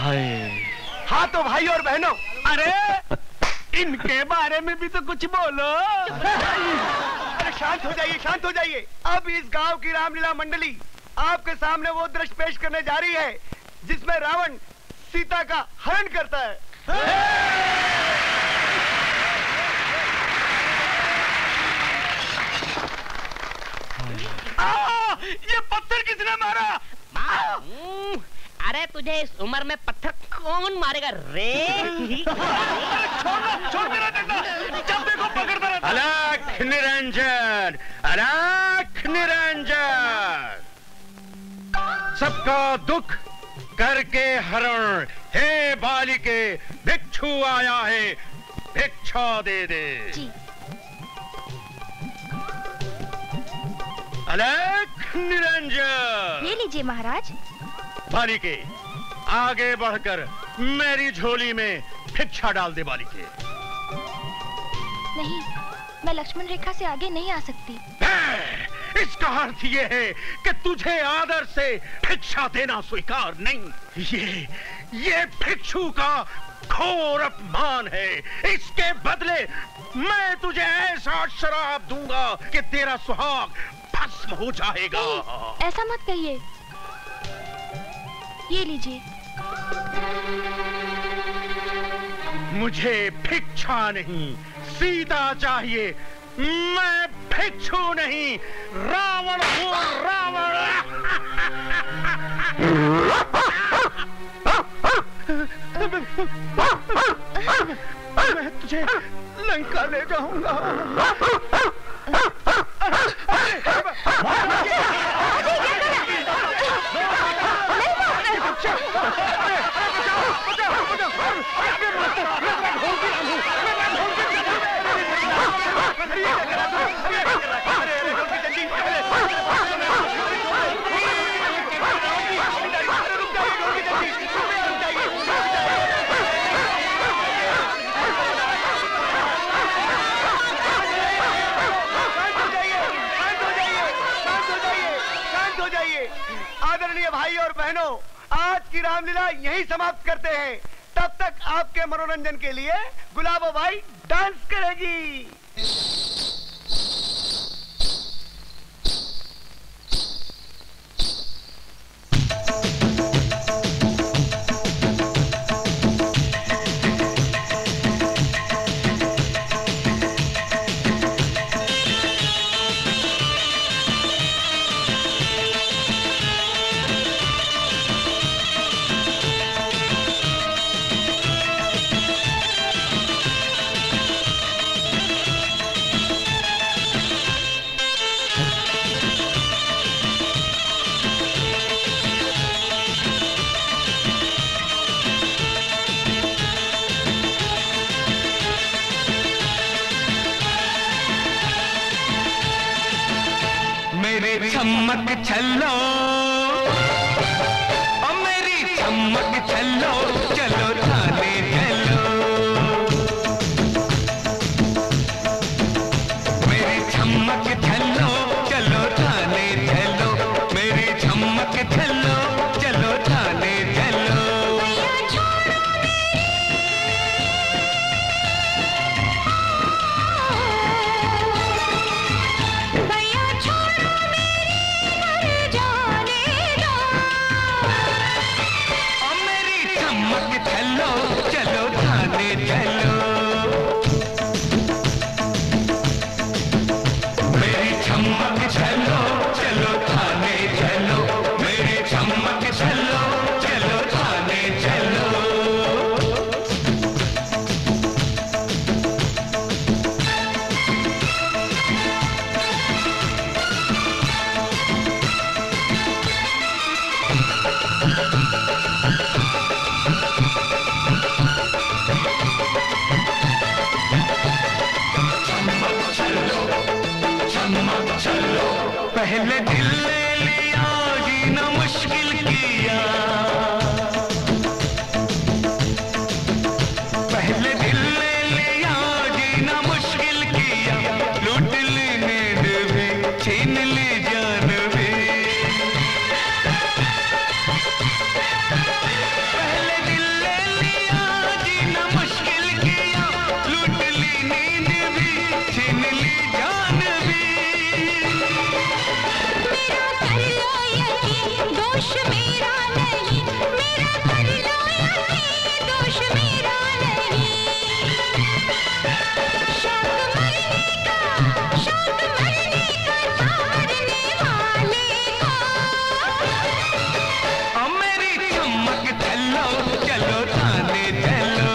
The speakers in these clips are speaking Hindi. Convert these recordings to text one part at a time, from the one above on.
हाँ तो भाई और बहनों, अरे इनके बारे में भी तो कुछ बोलो। अरे शांत हो जाइए, शांत हो जाइए। अब इस गांव की रामलीला मंडली आपके सामने वो दृश्य पेश करने जा रही है जिसमें रावण सीता का हरण करता है। ये पत्थर किसने मारा? अरे तुझे इस उम्र में पत्थर कौन मारेगा रे? छोड़ मेरा डंडा, जब देखो पकड़ता रहता। अलख निरंजन, अलख निरंजन, सबका दुख करके हरण। हे बालिके, भिक्षु आया है, भिक्षा दे दे। जी। अलख निरंजन, ये लीजिए महाराज। बालिके, आगे बढ़कर मेरी झोली में भिक्षा डाल दे। बालिके, नहीं, मैं लक्ष्मण रेखा से आगे नहीं आ सकती। इसका अर्थ ये है कि तुझे आदर से भिक्षा देना स्वीकार नहीं। ये भिक्षु का घोर अपमान है। इसके बदले मैं तुझे ऐसा शराप दूंगा कि तेरा सुहाग भस्म हो जाएगा। ऐसा मत कहिए। ये लीजिए। मुझे भिक्षा नहीं, सीता चाहिए। मैं भिक्षु नहीं, रावण हूँ, रावण। मैं तुझे लंका ले जाऊंगा। आदरणीय भाई और बहनों, आज की रामलीला यहीं समाप्त करते हैं। तब तक आपके मनोरंजन के लिए गुलाबो भाई डांस करेगी। चमक छल्लो, ओ मेरी चमक छल्लो, चलो थाने चलो। मेरी चमक छल्लो, चलो थाने चलो। मेरी चमक छल्लो, चलो थाने चलो। पहले दिल ले लिया, जीना मुश्किल किया। पहले दिल ले लिया, जीना मुश्किल किया। लूट ली नींद भी, छीन ली जान भी। पहले दिल चलो थाने चलो।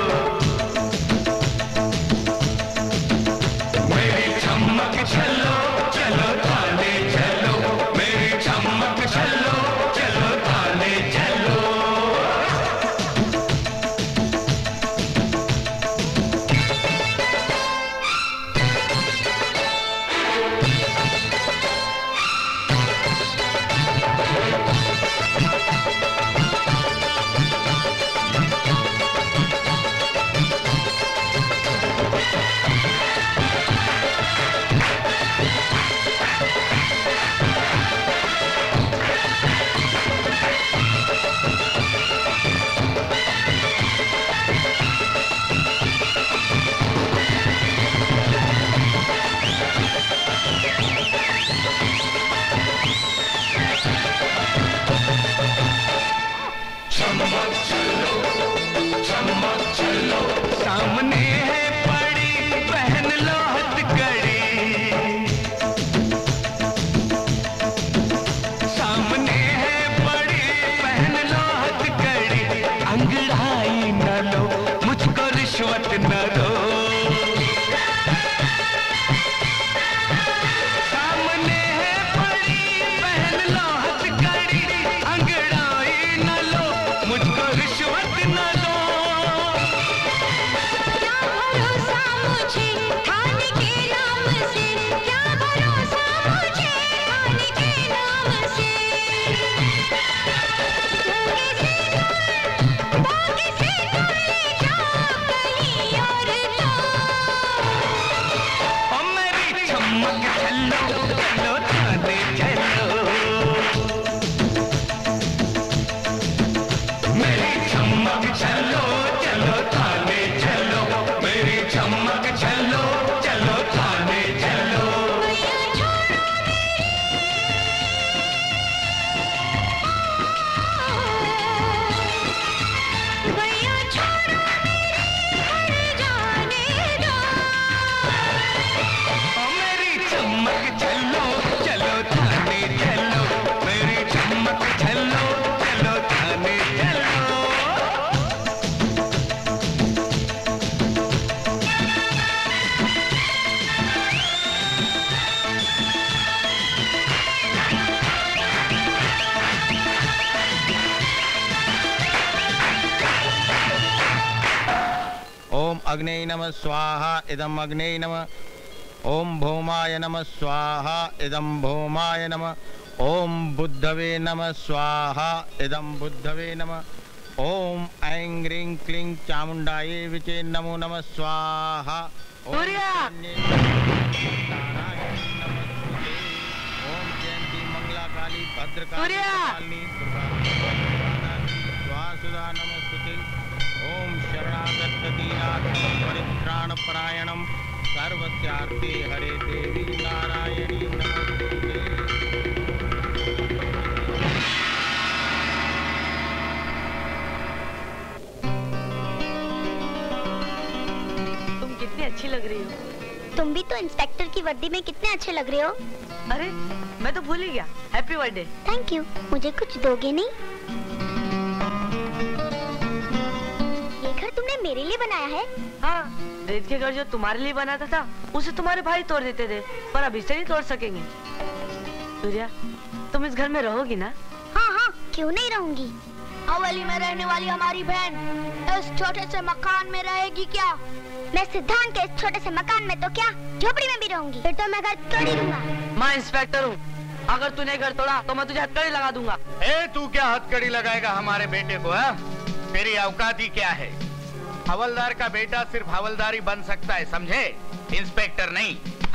मेरी चमक चलो चलो थाने चलो, मेरी चमक चलो चलो थाने चलो। सामने है पड़ी पहन लो हथकड़ी, सामने है पड़ी पहन लो हथकड़ी, अंगड़ाई न लो मुझको रिश्वत न दो। सामने है पड़ी पहन लो हथकड़ी, अंगड़ाई न लो मुझको रिश्वत न दो। अग्ने नमः स्वाहा इदम अग्ने नमः। ओम भौमाय नमः स्वाहा इदम भौमाय नमः। ओम बुद्धवे नमः स्वाहा इदम बुद्धवे नमः। ओम ऐं ह्रीं क्लीं चामुंडाये विचे नमो नमः स्वाहा। ओम जयंती मंगला काली भद्रकाली स्वासुधा नमस्ते। ओम शरणागत दीनाथ परित्राण परायणम सर्वस्यार्थे हरे देवी नारायणी नमस्ते। तुम कितनी अच्छी लग रही हो। तुम भी तो इंस्पेक्टर की वर्दी में कितने अच्छे लग रहे हो। अरे मैं तो भूल ही गया। Happy birthday. Thank you. मुझे कुछ दोगे नहीं? ये घर तुमने मेरे लिए बनाया है? हाँ, रेत के घर जो तुम्हारे लिए बनाता था उसे तुम्हारे भाई तोड़ देते थे, पर अब इसे नहीं तोड़ सकेंगे। सूर्या, तुम इस घर में रहोगी ना? हाँ हाँ, क्यों नहीं रहूंगी। हवेली में रहने वाली हमारी बहन इस छोटे से मकान में रहेगी क्या? मैं सिद्धांत के इस छोटे से मकान में तो क्या झोपड़ी में भी रहूंगी। फिर तो मैं घर तोड़ ही दूंगा। मैं इंस्पेक्टर हूँ, अगर तूने घर तोड़ा तो मैं तुझे हथकड़ी लगा दूंगा। तू क्या हथकड़ी लगाएगा हमारे बेटे को? है तेरी औकात ही क्या है? हवलदार का बेटा सिर्फ हवलदार ही बन सकता है, समझे? इंस्पेक्टर नहीं।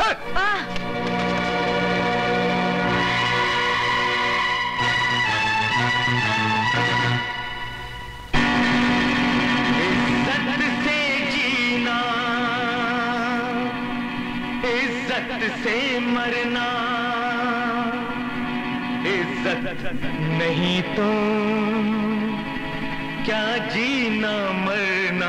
इज्जत से मरना, इज्जत नहीं तो क्या जीना मरना।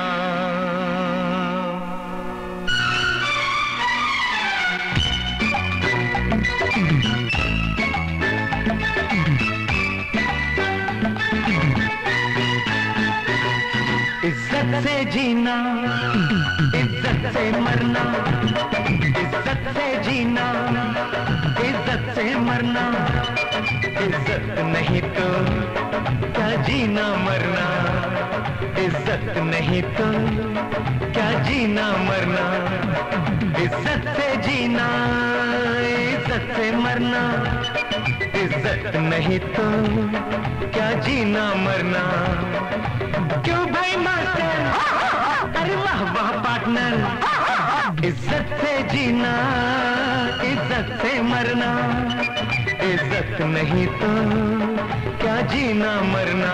इज्जत से जीना, इज्जत से मरना, इज्जत से जीना, इज्जत से मरना, इज्जत नहीं तो क्या जीना मरना, इज्जत नहीं तो क्या जीना मरना, इज्जत से जीना, इज्जत से मरना, इज्जत नहीं तो क्या जीना मरना। क्यों भाई मास्टर, अरे वाह वाह पार्टनर, इज्जत से जीना, इज्जत से मरना, इज्जत नहीं तो क्या जीना मरना।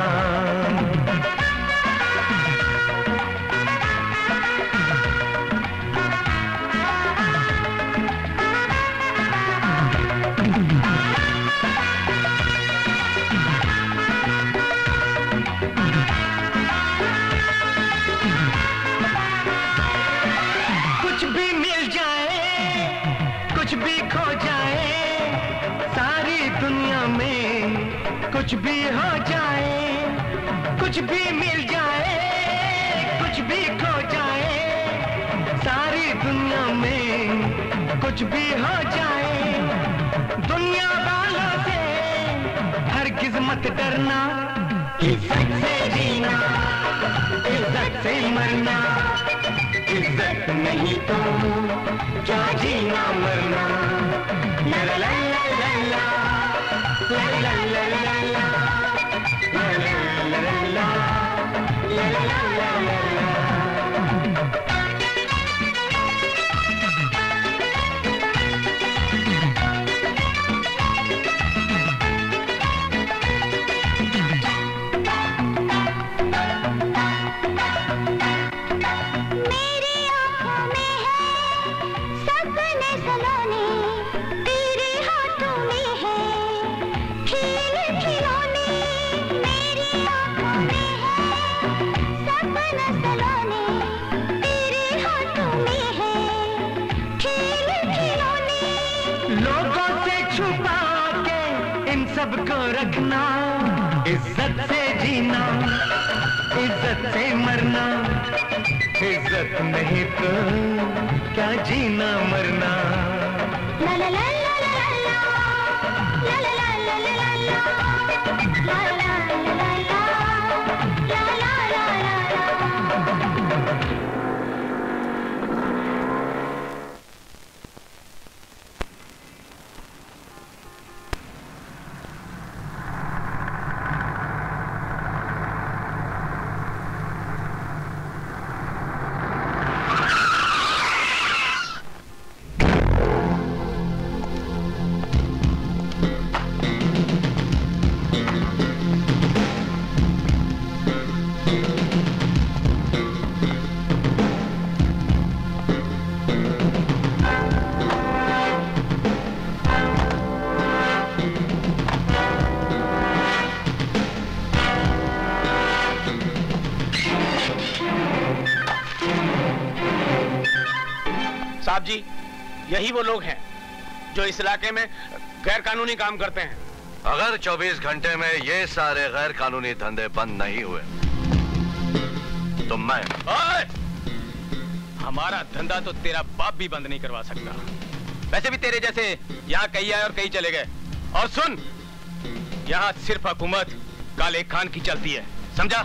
कुछ भी हो जाए, कुछ भी मिल जाए, कुछ भी खो जाए, सारी दुनिया में कुछ भी हो जाए, दुनिया वालों से हरगिज़ मत डरना, इज्जत से जीना, इज्जत से मरना, इज्जत नहीं तो क्या जीना मरना। ला ला ला ला ला ला ला ला ला ला ला ला ला ला ला। सबको रखना, इज्जत से जीना, इज्जत से मरना, इज्जत नहीं तो क्या जीना मरना। ला ला ला ला ला ला ला ला ला ला ला ला ला साहब जी, यही वो लोग हैं जो इस इलाके में गैर कानूनी काम करते हैं। अगर 24 घंटे में ये सारे गैर कानूनी धंधे बंद नहीं हुए तो मैं हमारा धंधा तो तेरा बाप भी बंद नहीं करवा सकता। वैसे भी तेरे जैसे यहाँ कई आए और कई चले गए। और सुन, यहाँ सिर्फ हुकूमत काले खान की चलती है, समझा?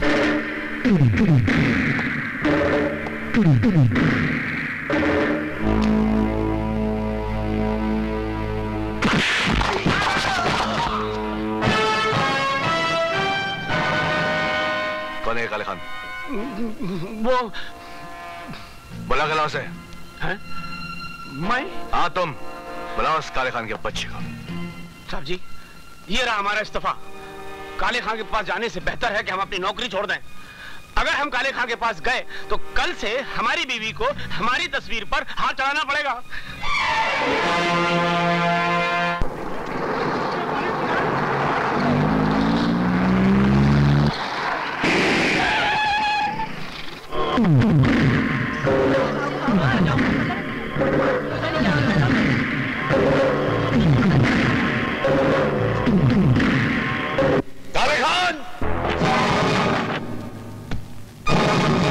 कौन है काले खान? वो बुला के लाओ उसे। हैं? मैं? हाँ तुम बुलाओ उस काले खान के बच्चे को। साहब जी, ये रहा हमारा इस्तीफा। काले खान के पास जाने से बेहतर है कि हम अपनी नौकरी छोड़ दें। अगर हम काले खान के पास गए तो कल से हमारी बीवी को हमारी तस्वीर पर हाथ चढ़ाना पड़ेगा। काले खान!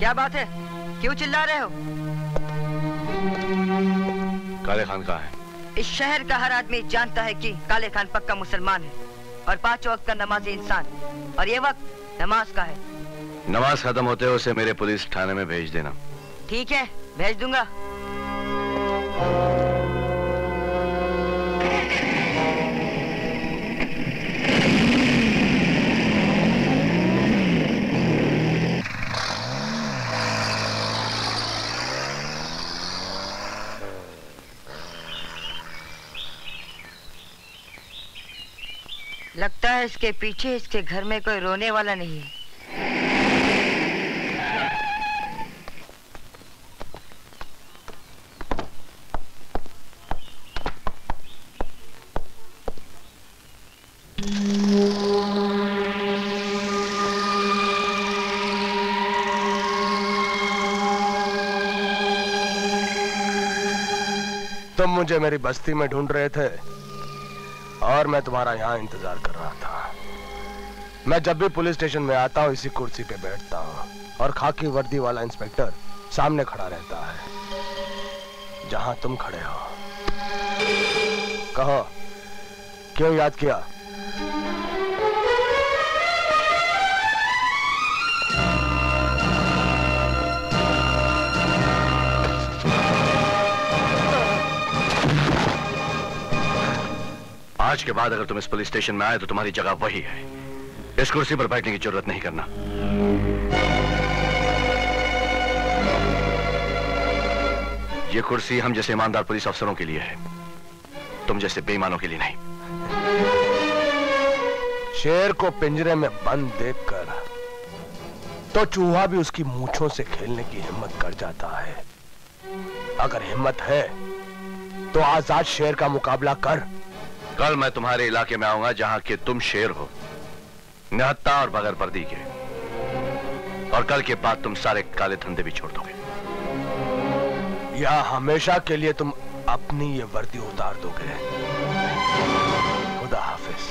क्या बात है, क्यों चिल्ला रहे हो? काले खान कहाँ है? इस शहर का हर आदमी जानता है कि काले खान पक्का मुसलमान है और 5 वक्त का नमाजी इंसान, और ये वक्त नमाज का है। नमाज खत्म होते हुए उसे मेरे पुलिस थाने में भेज देना। ठीक है, भेज दूंगा। लगता है इसके पीछे इसके घर में कोई रोने वाला नहीं है। तुम मुझे मेरी बस्ती में ढूंढ रहे थे और मैं तुम्हारा यहाँ इंतजार कर रहा था। मैं जब भी पुलिस स्टेशन में आता हूँ इसी कुर्सी पे बैठता हूँ और खाकी वर्दी वाला इंस्पेक्टर सामने खड़ा रहता है जहां तुम खड़े हो। कहो, क्यों याद किया? आज के बाद अगर तुम इस पुलिस स्टेशन में आए तो तुम्हारी जगह वही है। इस कुर्सी पर बैठने की जरूरत नहीं करना। ये कुर्सी हम जैसे ईमानदार पुलिस अफसरों के लिए है, तुम जैसे बेईमानों के लिए नहीं। शेर को पिंजरे में बंद देखकर तो चूहा भी उसकी मूंछों से खेलने की हिम्मत कर जाता है। अगर हिम्मत है तो आजाद शेर का मुकाबला कर। कल मैं तुम्हारे इलाके में आऊंगा जहां के तुम शेर हो, निहत्ता और बगैर वर्दी के, और कल के बाद तुम सारे काले धंधे भी छोड़ दोगे या हमेशा के लिए तुम अपनी ये वर्दी उतार दोगे। खुदा हाफिज।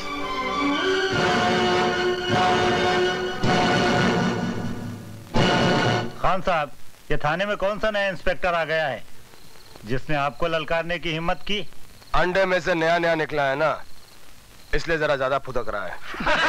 खान साहब, ये थाने में कौन सा नया इंस्पेक्टर आ गया है जिसने आपको ललकारने की हिम्मत की? अंडे में से नया नया निकला है ना, इसलिए जरा ज्यादा फुदक रहा है।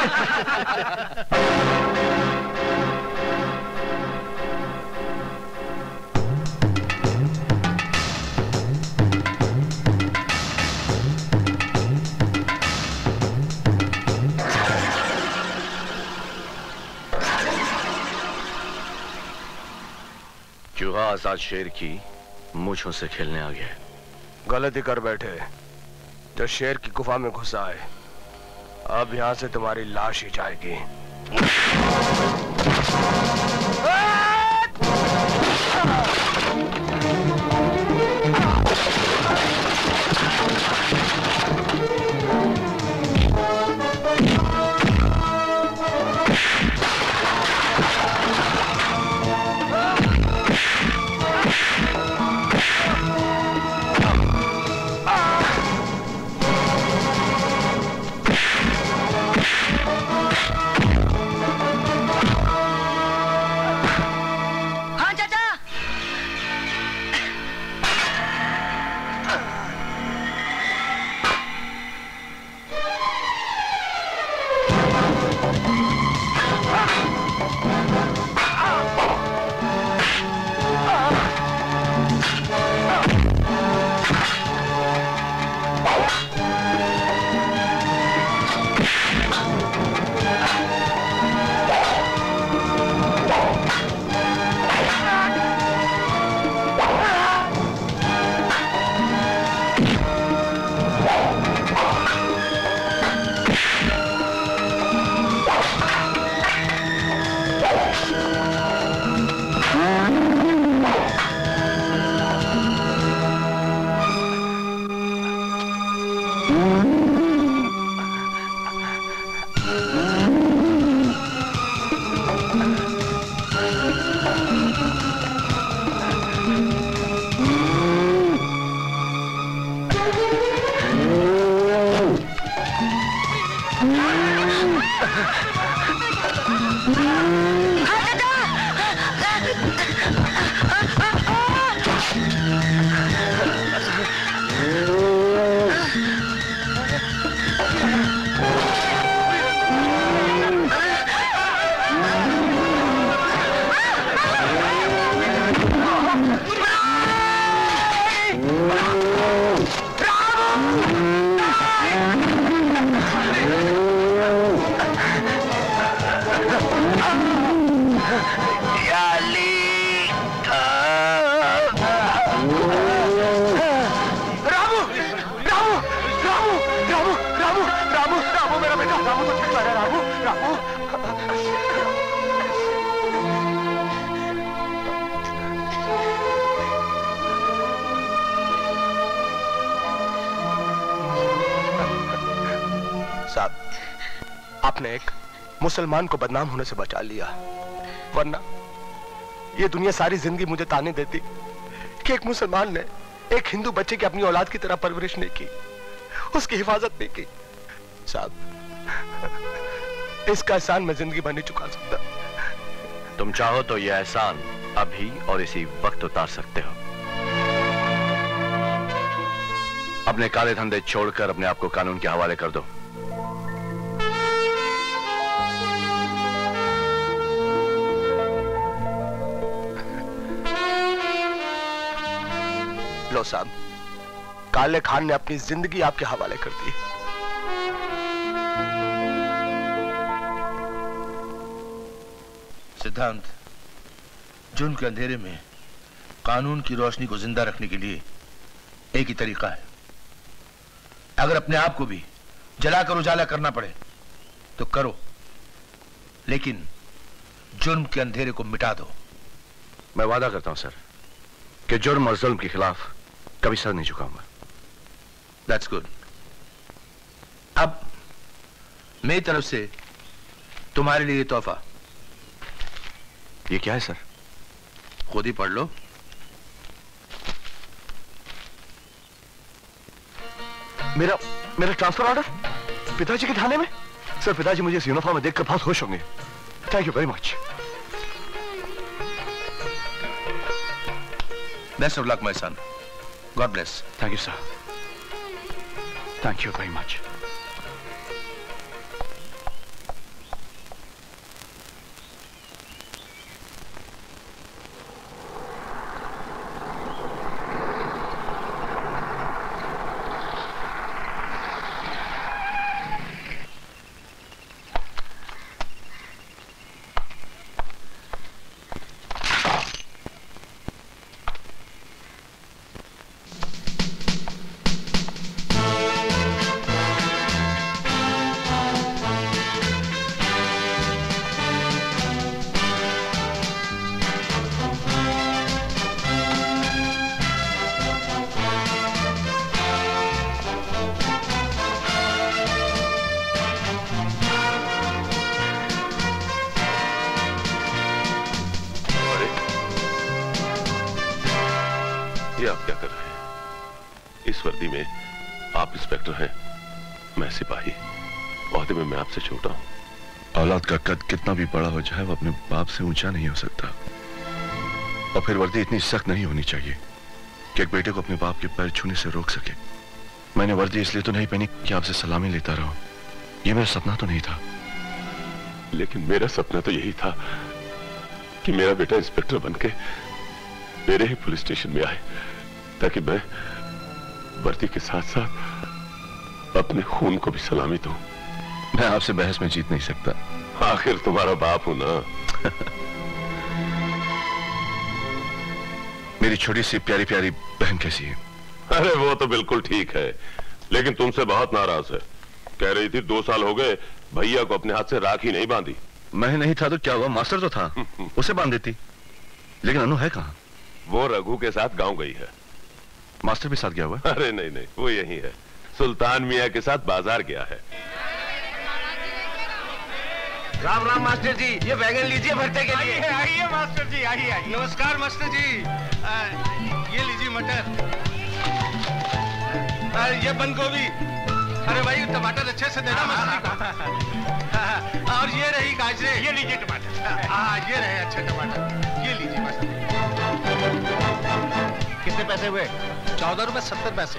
चूहा आजाद शेर की मूंछों से खेलने आ गया। गलती कर बैठे, जो शेर की गुफा में घुसा है। अब यहां से तुम्हारी लाश ही जाएगी। आपने एक मुसलमान को बदनाम होने से बचा लिया, वरना ये दुनिया सारी जिंदगी मुझे ताने देती कि एक मुसलमान ने एक हिंदू बच्चे की अपनी औलाद की तरह परवरिश नहीं की, उसकी हिफाजत नहीं की। साहब, इसका एहसान मैं जिंदगी भर नहीं चुका सकता। तुम चाहो तो यह एहसान अभी और इसी वक्त उतार सकते हो। अपने काले धंधे छोड़कर अपने आप को कानून के हवाले कर दो। लो साहब, काले खान ने अपनी जिंदगी आपके हवाले कर दी। सिद्धांत, जुर्म के अंधेरे में कानून की रोशनी को जिंदा रखने के लिए एक ही तरीका है। अगर अपने आप को भी जलाकर उजाला करना पड़े तो करो, लेकिन जुर्म के अंधेरे को मिटा दो। मैं वादा करता हूं सर कि जुर्म और जुल्म के खिलाफ कभी सर नहीं झुकाऊंगा। That's good. अब मेरी तरफ से तुम्हारे लिए तोहफा। ये क्या है सर? खुद ही पढ़ लो। मेरा ट्रांसफर ऑर्डर पिताजी के थाने में। सर, पिताजी मुझे इस यूनिफॉर्म में देखकर बहुत खुश होंगे। Thank you very much. Best of luck my son. God bless. Thank you sir. Thank you very much. आप क्या कर रहे हैं? इस वर्दी में आप इंस्पेक्टर हैं, मैं सिपाही। ओहदे में मैं आपसे छोटा हूं। औलाद का कद कितना भी बड़ा हो जाए, वो अपने बाप से ऊंचा नहीं हो सकता। और फिर वर्दी इतनी सख्त नहीं होनी चाहिए कि एक बेटे को अपने बाप के पैर छूने से रोक सके। मैंने वर्दी इसलिए तो नहीं पहनी कि आपसे सलामी लेता रहूं। ये मेरा सपना तो नहीं था। लेकिन मेरा सपना तो यही था कि मेरा बेटा इंस्पेक्टर बनके मेरे ही पुलिस स्टेशन में आए, ताकि मैं वर्दी के साथ साथ अपने खून को भी सलामी दूं। मैं आपसे बहस में जीत नहीं सकता। आखिर तुम्हारा बाप हूं ना। मेरी छोटी सी प्यारी प्यारी बहन कैसी है? अरे वो तो बिल्कुल ठीक है, लेकिन तुमसे बहुत नाराज है। कह रही थी 2 साल हो गए भैया को अपने हाथ से राखी नहीं बांधी। मैं नहीं था तो क्या हुआ? मास्टर तो था, उसे बांध देती। लेकिन अनु है कहाँ? वो रघु के साथ गांव गई है। मास्टर भी साथ गया हुआ? अरे नहीं नहीं, वो यही है, सुल्तान मियाँ के साथ बाजार गया है। राम राम मास्टर जी, ये बैगन लीजिए भरते के लिए। आइए मास्टर जी, आइए। नमस्कार मास्टर जी। ये लीजिए मटर, ये बंद गोभी। अरे भाई टमाटर अच्छे से देना मास्टर जी। और ये रही गाजरे। ये लीजिए टमाटर। हाँ, ये रहे अच्छे टमाटर। ये लीजिए मास्टर जी। कितने पैसे हुए? 14 रुपए 70 पैसे।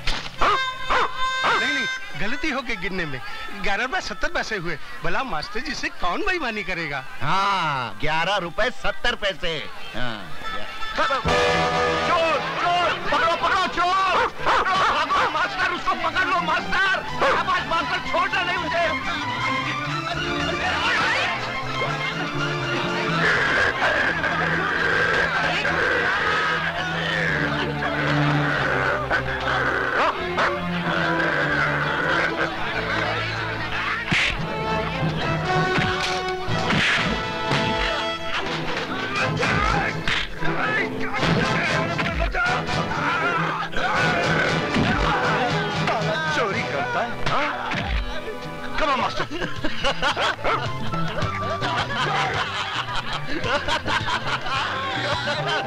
नहीं नहीं, गलती हो गई गिनने में। 11 रुपए 70 पैसे हुए। भला मास्टर जी से कौन बेईमानी करेगा? हाँ, 11 रुपए 70 पैसे। चोर चोर, पकड़ो पकड़ो चोर। पकड़ो मास्टर, उसको पकड़ लो मास्टर। आवाज मास्टर, छोड़ना नहीं मुझे।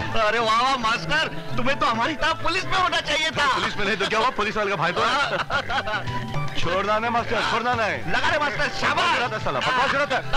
अरे वाह वाह मास्टर, तुम्हें तो हमारी तरह पुलिस में होना चाहिए था। पुलिस में नहीं तो क्या हुआ, पुलिस वाले का भाई तो छोड़ना नहीं मास्टर, छोड़ना नहीं। लगा रे मास्टर, शाबाश। साला बकवास रहता है।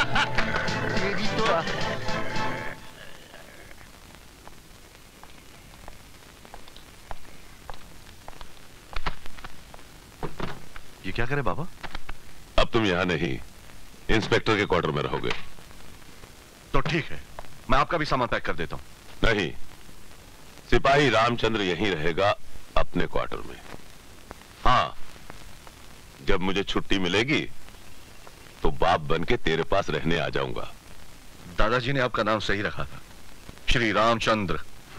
ये क्या करे बाबा? अब तुम यहाँ नहीं, इंस्पेक्टर के क्वार्टर में रहोगे। तो ठीक है, मैं आपका भी सामान पैक कर देता हूँ। नहीं, सिपाही रामचंद्र यहीं रहेगा अपने क्वार्टर में। हाँ, जब मुझे छुट्टी मिलेगी तो बाप बन के तेरे पास रहने आ जाऊंगा। दादाजी ने आपका नाम सही रखा था, श्री रामचंद्र।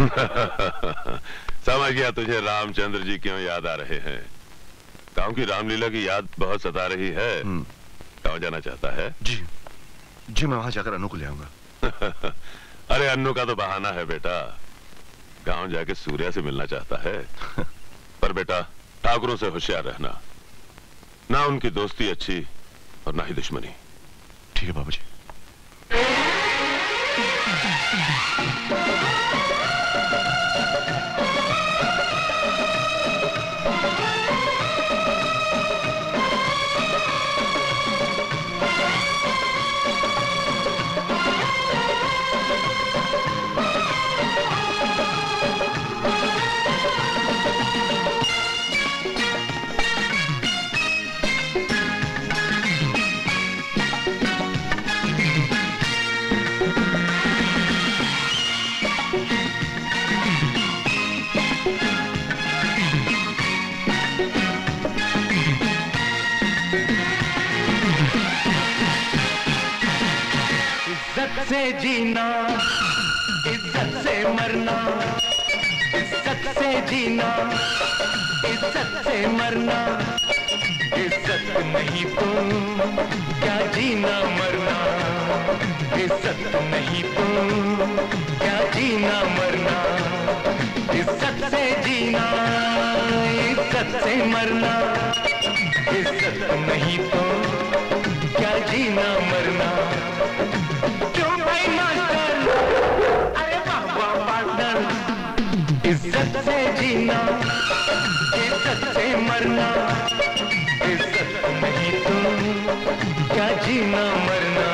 समझ गया तुझे रामचंद्र जी क्यों याद आ रहे हैं। गांव की रामलीला की याद बहुत सता रही है। गांव जाना चाहता है? जी जी, मैं वहां जाकर अन्नू को ले आऊंगा। अरे अन्नू का तो बहाना है बेटा, गांव जाके सूर्या से मिलना चाहता है। पर बेटा ठाकुरों से होशियार रहना, ना उनकी दोस्ती अच्छी और ना ही दुश्मनी। ठीक है बाबूजी। इज्जत से जीना, इज्जत से मरना, इज्जत से जीना, इज्जत से मरना, इज्जत नहीं तो क्या जीना मरना, इज्जत नहीं तो क्या जीना मरना, इज्जत से जीना, इज्जत से मरना, इज्जत नहीं तो क्या जीना मरना। इज्जत से जीना, इज्जत से मरना, इज्जत नहीं तो क्या जीना मरना।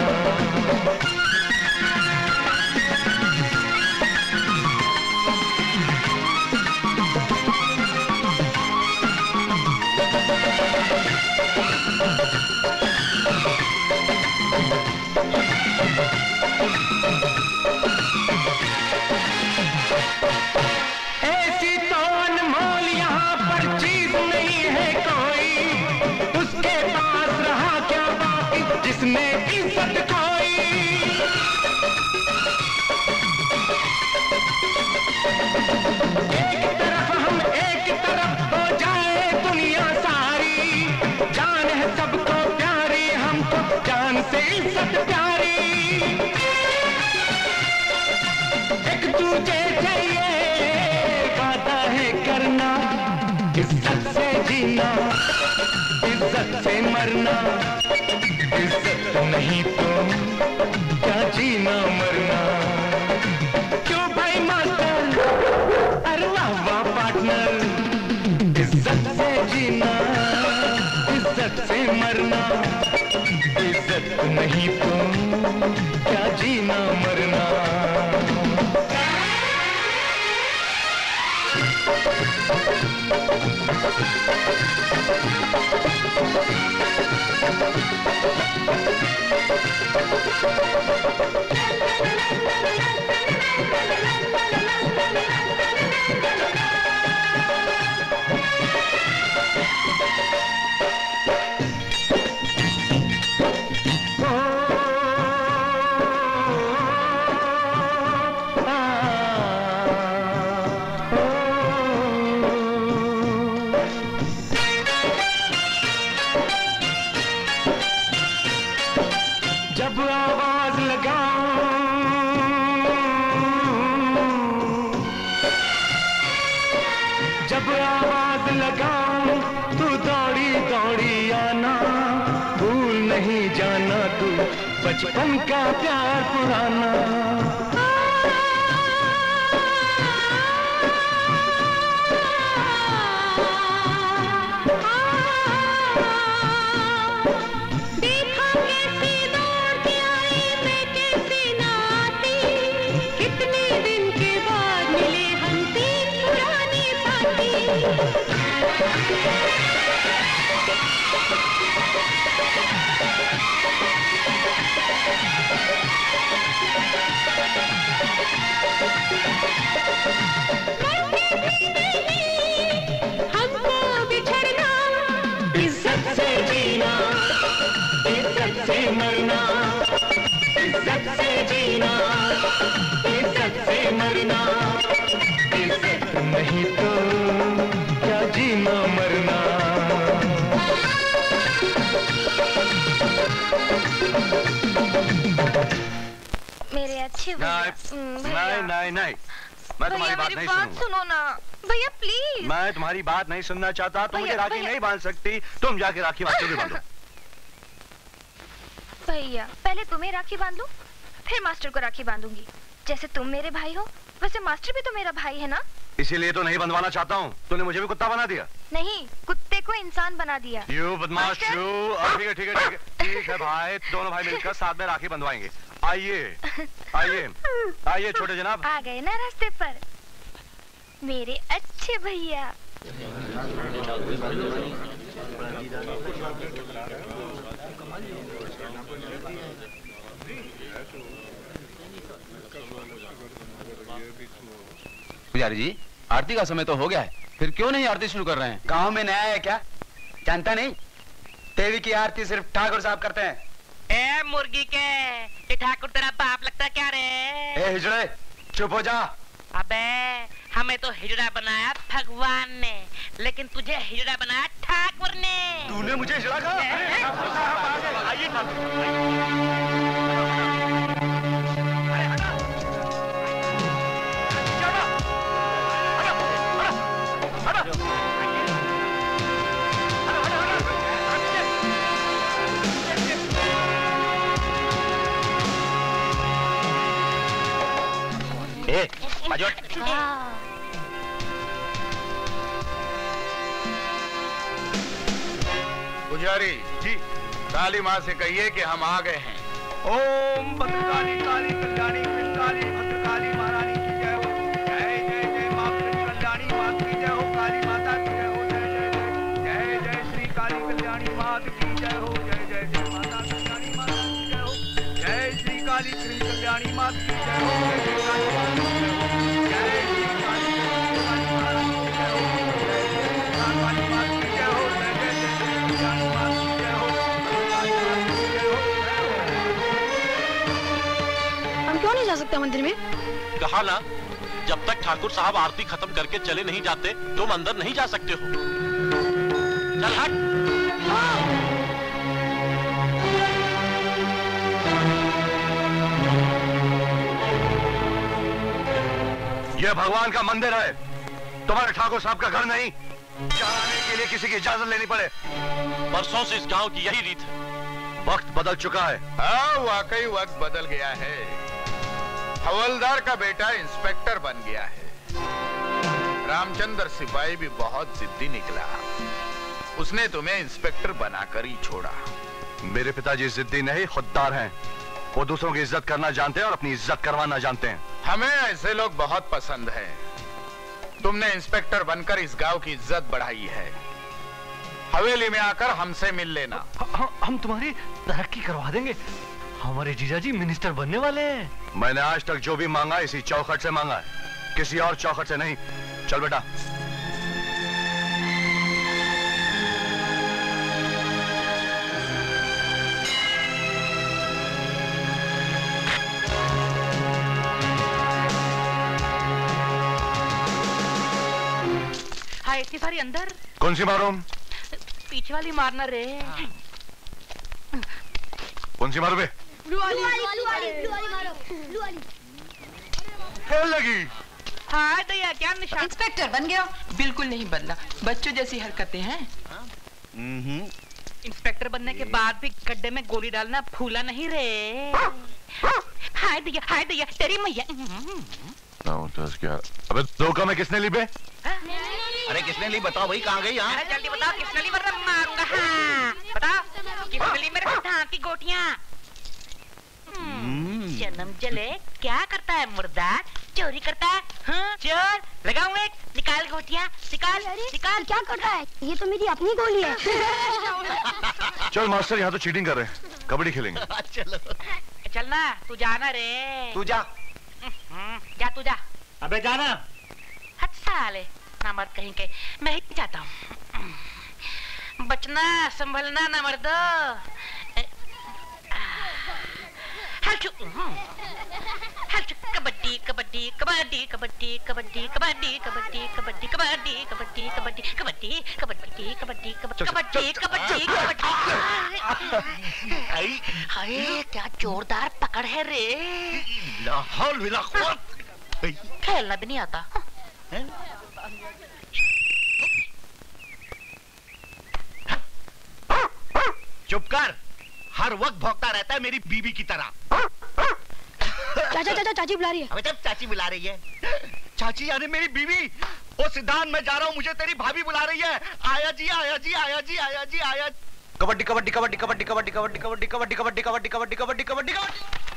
ऐसी तो अनमोल यहाँ पर चीज नहीं है कोई, उसके पास रहा क्या बाकी जिसने इज्जत खोई। एक तरफ हम एक तरफ हो जाए दुनिया सारी, जान है सबको प्यारी, हमको जान से इज्जत प्यारी। एक दूजे चाहिए वादा है करना, इज्जत से जीना, इज्जत से मरना, इज्जत नहीं तो क्या जीना मरना। क्यों भाई मास्टर, अरे वाह वाह पार्टनर। इज्जत से जीना, इज्जत से मरना, इज्जत नहीं तो क्या जीना मरना। जब आवाज लगाऊं, जब आवाज लगाऊं तू दौड़ी दौड़ी आना, भूल नहीं जाना तू बचपन का प्यार पुराना। दिन के बाद मिले हम तीन पुराने साथी। हमको बिछड़ना, इज्जत से जीना, इज्जत से मरना, इज्जत से जीना, इज्जत से मरना, इज्जत नहीं तो क्या जीना मरना। मेरे अच्छे भैया। नहीं मैं तुम्हारी बात नहीं सुनूंगा। सुनो ना भैया प्लीज। मैं तुम्हारी बात नहीं सुनना चाहता। तुम मुझे राखी नहीं बांध सकती, तुम जाके राखी मास्टर को बांधो। भैया पहले तुम्हें राखी बांध लूं, फिर मास्टर को राखी बांधूंगी। जैसे तुम मेरे भाई हो वैसे मास्टर भी तो मेरा भाई है ना। इसीलिए तो नहीं बंधवाना चाहता हूँ। तूने मुझे भी कुत्ता बना दिया। नहीं, कुत्ते को इंसान बना दिया। यू बदमाश यू। ठीक है ठीक है ठीक है ठीक है भाई, दोनों भाई मिलकर साथ में राखी बंधवाएंगे। आइए आइए आइए छोटे जनाब। आ गए ना रास्ते पर मेरे अच्छे भैया। पुजारी जी, आरती का समय तो हो गया है, फिर क्यों नहीं आरती शुरू कर रहे हैं? गांव में नया है क्या? जानता नहीं? देवी की आरती सिर्फ ठाकुर साहब करते हैं। ए मुर्गी के, ये ठाकुर तेरा बाप लगता क्या रे? ए हिजड़े, चुप हो जा। अबे हमें तो हिजड़ा बनाया भगवान ने, लेकिन तुझे हिजड़ा बनाया ठाकुर ने। तूने मुझे हिजड़ा कहा? आइए पुजारी जी, काली माँ से कहिए कि हम आ गए हैं। ओम भद्रकाली काली कल्याणी काली भद्रकाली महारानी की जय हो। जय जय जय माँ कल्याणी माँ की जय हो। काली माता की जय हो। जय जय जय जय जय श्री काली कल्याणी माता की जय हो। जय जय जय माता कल्याणी माता की जय हो। जय श्री काली श्री कल्याणी माता की जय हो। जय जय काली माता की जय हो। जय श्री काली महारानी की जय हो। जय जय काली माता की जय हो। जय जय जय कल्याणी माता की जय हो। हम क्यों नहीं जा सकते मंदिर में? कहा ना, जब तक ठाकुर साहब आरती खत्म करके चले नहीं जाते तुम अंदर नहीं जा सकते हो। चल हट। यह भगवान का मंदिर है, तुम्हारे ठाकुर साहब का घर नहीं। जाने के लिए किसी की इजाजत लेनी पड़े। परसों से इस गांव की यही रीत है। वक्त बदल चुका है। हाँ, वाकई वक्त बदल गया है। हवलदार का बेटा इंस्पेक्टर बन गया है। रामचंद्र सिपाही भी बहुत जिद्दी निकला, उसने तुम्हें इंस्पेक्टर बनाकर ही छोड़ा। मेरे पिताजी जिद्दी नहीं, खुददार हैं। वो दूसरों की इज्जत करना जानते हैं और अपनी इज्जत करवाना जानते हैं। हमें ऐसे लोग बहुत पसंद हैं। तुमने इंस्पेक्टर बनकर इस गांव की इज्जत बढ़ाई है। हवेली में आकर हमसे मिल लेना। हम तुम्हारी तरक्की करवा देंगे। हमारे जीजाजी मिनिस्टर बनने वाले हैं। मैंने आज तक जो भी मांगा इसी चौखट से मांगा है, किसी और चौखट से नहीं। चल बेटा। हाँ, इतनी सारी अंदर। कौन सी मारो? पीछे वाली मारना रे। कौन सी मारो बे? ब्लू वाली मारो। ब्लू वाली। खेल लगी। हाँ दया, क्या निशान? इंस्पेक्टर बन गया? बिल्कुल नहीं बदला, बच्चों जैसी हरकतें हैं। इंस्पेक्टर बनने के बाद भी गड्ढे में गोली डालना फूला नहीं रे। हाय दया तेरी मैया। अबे धोखा में किसने ली बे? अरे किसने ली बताओ भाई, कहाँ गई? अरे जल्दी बताओ किसने ली, वरना मारूंगा। हाँ बताओ किसने ली मेरे धान की गोटियां। जन्म जले क्या करता है मुर्दा? चोरी करता है? हाँ? चोर लगाऊंगा एक, निकाल गोटियां, निकाल निकाल। क्या कर रहा है? ये तो मेरी अपनी गोली है। चल मास्टर, यहाँ तो चीटिंग कर रहे हैं, कबड्डी खेलेंगे। चलो चलना, तू जाना रे। तू जा। जा तू जा। अबे जाना। हट साले, ना मर्द कहीं के, मैं ही जाता हूँ। बचना संभलना ना मर्दो। कबड्डी कबड्डी कबड्डी कबड्डी कबड्डी कबड्डी कबड्डी कबड्डी कबड्डी कबड्डी कबड्डी कबड्डी कबड्डी कबड्डी कबड्डी कबड्डी कबड्डी। हाय क्या जोरदार पकड़ है रे। लाहौल विला कुव्वत। खेलना भी नहीं आता। चुप कर, हर वक्त भौंकता रहता है मेरी बीबी की तरह। चाचा चाचा चाची बुला रही है। अबे जब चाची बुला रही है, चाची यानी मेरी बीवी। ओ सिद्धांत, मैं जा रहा हूँ, मुझे तेरी भाभी बुला रही है। आया जी आया जी आया जी आया जी आया। कबड्डी कबड्डी कबड्डी कबड्डी कबड्डी कबड्डी कबड्डी कबड्डी कबड्डी कबड्डी कबड्डी कबड्डी कबड्डी कबड्डी।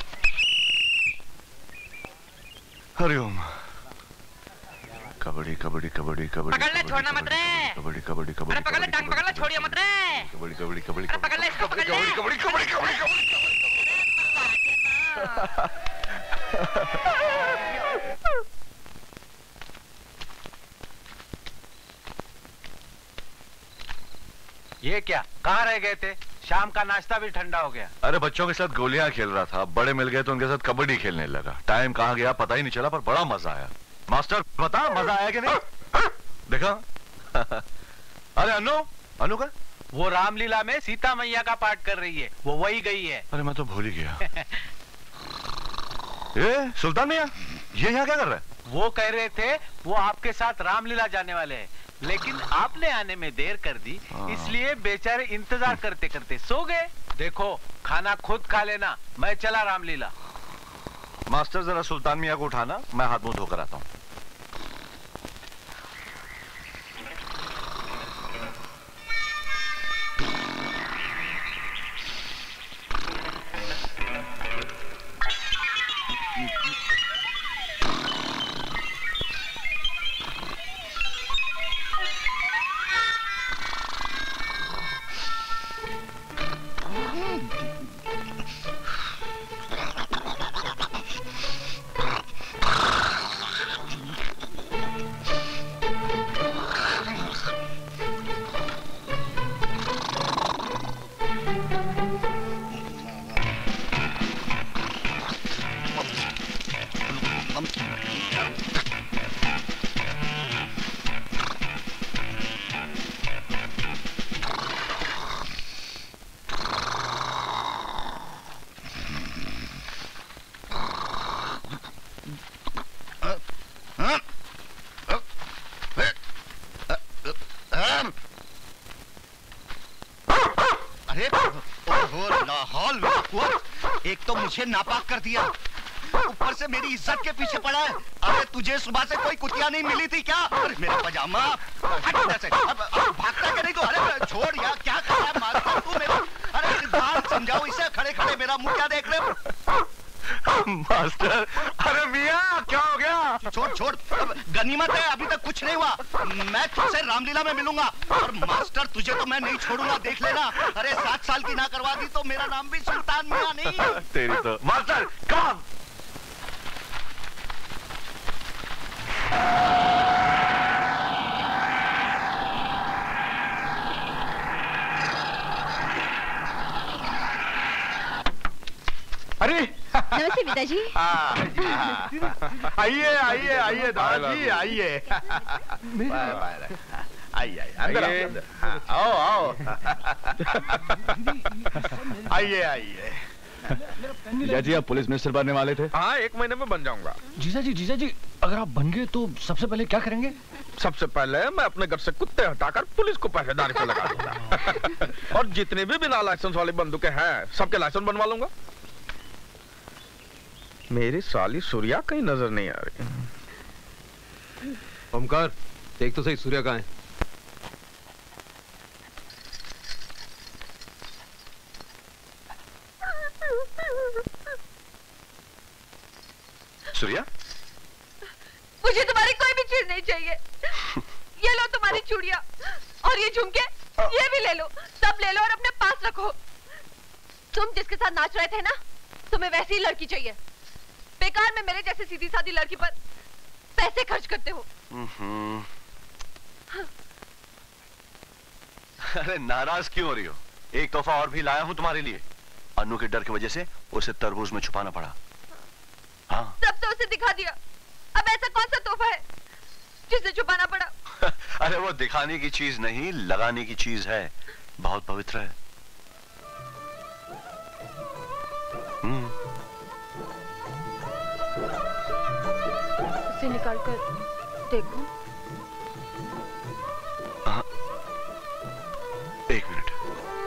हरिओम। कबड्डी कबड्डी कबड्डी कबड्डी। पकड़ ले, छोड़ना मत रे। कबड्डी कबड्डी कबड्डी। अरे पकड़ ले, टांग पकड़ ले, छोड़िए मत रे। कबड्डी कबड्डी कबड्डी। पकड़ ले इसको, पकड़ ले। कबड्डी कबड्डी कबड्डी कबड्डी। ये क्या, कहाँ रह गए थे? शाम का नाश्ता भी ठंडा हो गया। अरे बच्चों के साथ गोलियां खेल रहा था, बड़े मिल गए तो उनके साथ कबड्डी खेलने लगा। टाइम कहाँ गया पता ही नहीं चला, पर बड़ा मजा आया। मास्टर बता, मजा आया कि नहीं? देखा? अरे अनु, अनु का? वो रामलीला में सीता मैया का पाठ कर रही है, वो वही गई है। अरे मैं तो भूल ही गया। ये सुल्तान मियां, ये यहाँ क्या कर रहा है? वो कह रहे थे वो आपके साथ रामलीला जाने वाले हैं, लेकिन आपने आने में देर कर दी, इसलिए बेचारे इंतजार करते करते सो गए। देखो, खाना खुद खा लेना, मैं चला रामलीला। मास्टर जरा सुल्तान मियां को उठाना, मैं हाथ मुंह धोकर आता हूँ। एक तो मुझे नापाक कर दिया, ऊपर से मेरी इज्जत के पीछे पड़ा है। अरे तुझे सुबह से कोई कुतिया नहीं मिली थी क्या? अरे मेरा पजामा हट इधर से। अब भागता क्या नहीं तो? अरे छोड़ यार, क्या कर रहा है मास्टर तू मेरा? अरे सिद्धांत समझाओ इसे, खड़े खड़े मेरा मुंह क्या देख रहे हो? मास्टर, अरे मियां क्या हो गया? छोड़ छोड़, गनीमत है अभी तक कुछ नहीं हुआ। मैं तुझसे रामलीला में मिलूंगा और मास्टर तुझे तो मैं नहीं छोड़ूंगा, देख लेना। अरे 7 साल की ना करवा दी तो मेरा नाम भी सुल्तान मियां नहीं। तेरी तो मास्टर कम। अरे नमस्ते पिताजी। आइए आइए आइए दादाजी आइए। आइए अंदर आओ आओ। आइए आइए। जीजा जी, आप पुलिस मिनिस्टर बनने वाले थे? हाँ, 1 महीने में बन जाऊंगा। जीजा जी, अगर आप बन गए तो सबसे पहले क्या करेंगे? सबसे पहले मैं अपने घर से कुत्ते हटाकर पुलिस को पहरेदारी पे लगा दूंगा। और जितने भी बिना लाइसेंस वाली बंदूकें हैं, सबके लाइसेंस बनवा लूंगा। मेरी साली सूर्या कहीं नजर नहीं आ रही। ओमकार, देख तो सही सूर्या कहाँ है? सूर्या, मुझे तुम्हारी कोई भी चीज नहीं चाहिए। ये लो तुम्हारी चूड़ियां और ये झुमके, ये भी ले लो, सब ले लो और अपने पास रखो। तुम जिसके साथ नाच रहे थे ना, तुम्हें वैसी ही लड़की चाहिए। बेकार में मेरे जैसे सीधी सादी लड़की पर पैसे खर्च करते हो। अरे नाराज क्यों हो रही हो? एक तोहफा और भी लाया हूं तुम्हारे लिए। अन्नू के डर की वजह से उसे तरबूज में छुपाना पड़ा। हाँ। सब तो उसे दिखा दिया, अब ऐसा कौन सा तोहफा है जिसे छुपाना पड़ा? अरे वो दिखाने की चीज नहीं, लगाने की चीज है। बहुत पवित्र है। उसे निकाल कर देखो। हाँ। एक मिनट।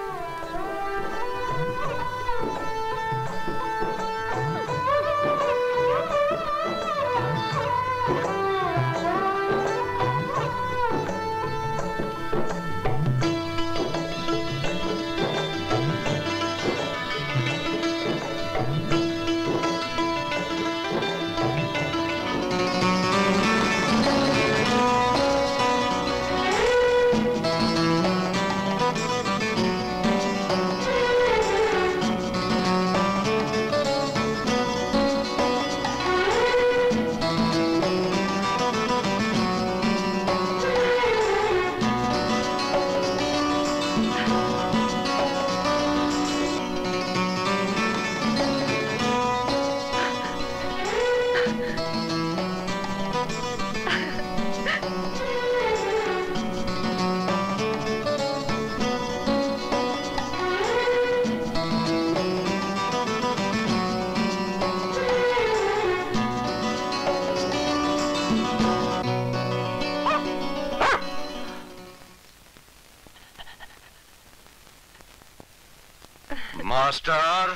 मास्टर,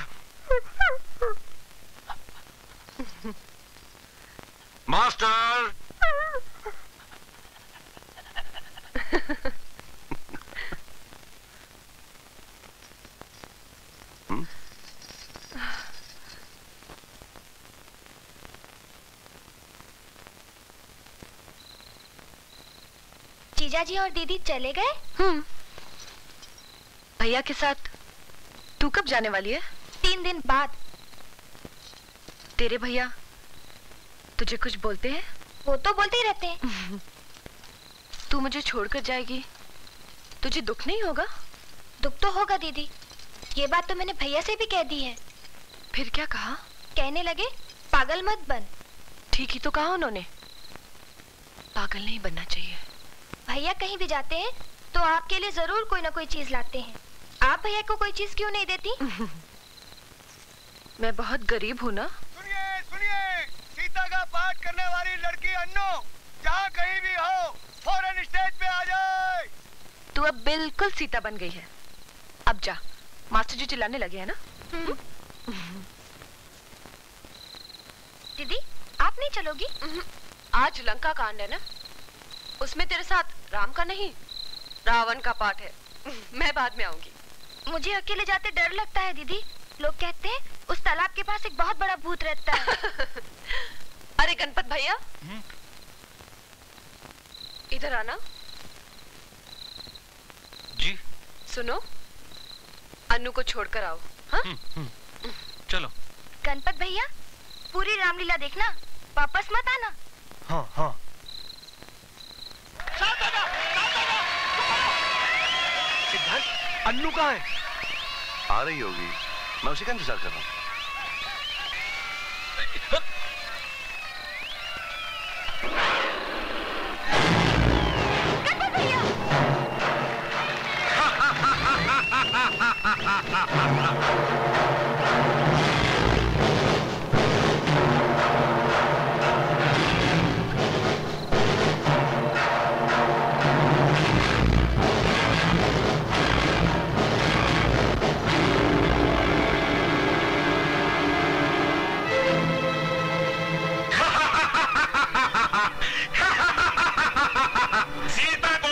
मास्टर, जीजा जी और दीदी चले गए? भैया के साथ तू कब जाने वाली है? 3 दिन बाद। तेरे भैया तुझे कुछ बोलते हैं? वो तो बोलते ही रहते हैं। तू मुझे छोड़कर जाएगी, तुझे दुख नहीं होगा? दुख तो होगा दीदी, ये बात तो मैंने भैया से भी कह दी है। फिर क्या कहा? कहने लगे पागल मत बन। ठीक ही तो कहा उन्होंने, पागल नहीं बनना चाहिए। भैया कहीं भी जाते हैं तो आपके लिए जरूर कोई ना कोई चीज लाते हैं। आप भैया को कोई चीज क्यों नहीं देती? मैं बहुत गरीब हूँ ना। सुनिए सुनिए, सीता का पाठ करने वाली लड़की अन्नू जहाँ कहीं भी हो फौरन स्टेज पे आ जाए। तू अब बिल्कुल सीता बन गई है। अब जा, मास्टर जी चिल्लाने लगे हैं ना। दीदी आप नहीं चलोगी? आज लंका कांड है ना, उसमें तेरे साथ राम का नहीं रावण का पाठ है। मैं बाद में आऊंगी। मुझे अकेले जाते डर लगता है दीदी। लोग कहते हैं उस तालाब के पास एक बहुत बड़ा भूत रहता है। अरे गणपत भैया, इधर आना। जी। सुनो, अन्नू को छोड़कर आओ। हाँ? चलो। गणपत भैया पूरी रामलीला देखना, वापस मत आना। हाँ हाँ। सिद्धार्थ, अन्नू कहाँ है? आ रही होगी, मैं उसी का इंतजार कर रहा हूँ।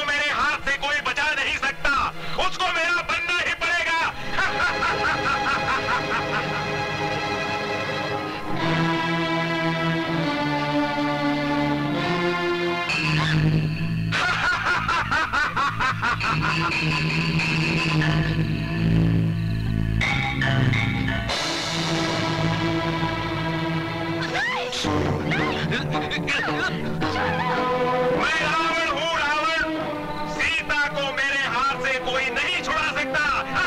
उसको मेरा बनना ही पड़ेगा। मैं रावण हूँ, रावण। सीता को मेरे हाथ से कोई नहीं छुड़ा सकता।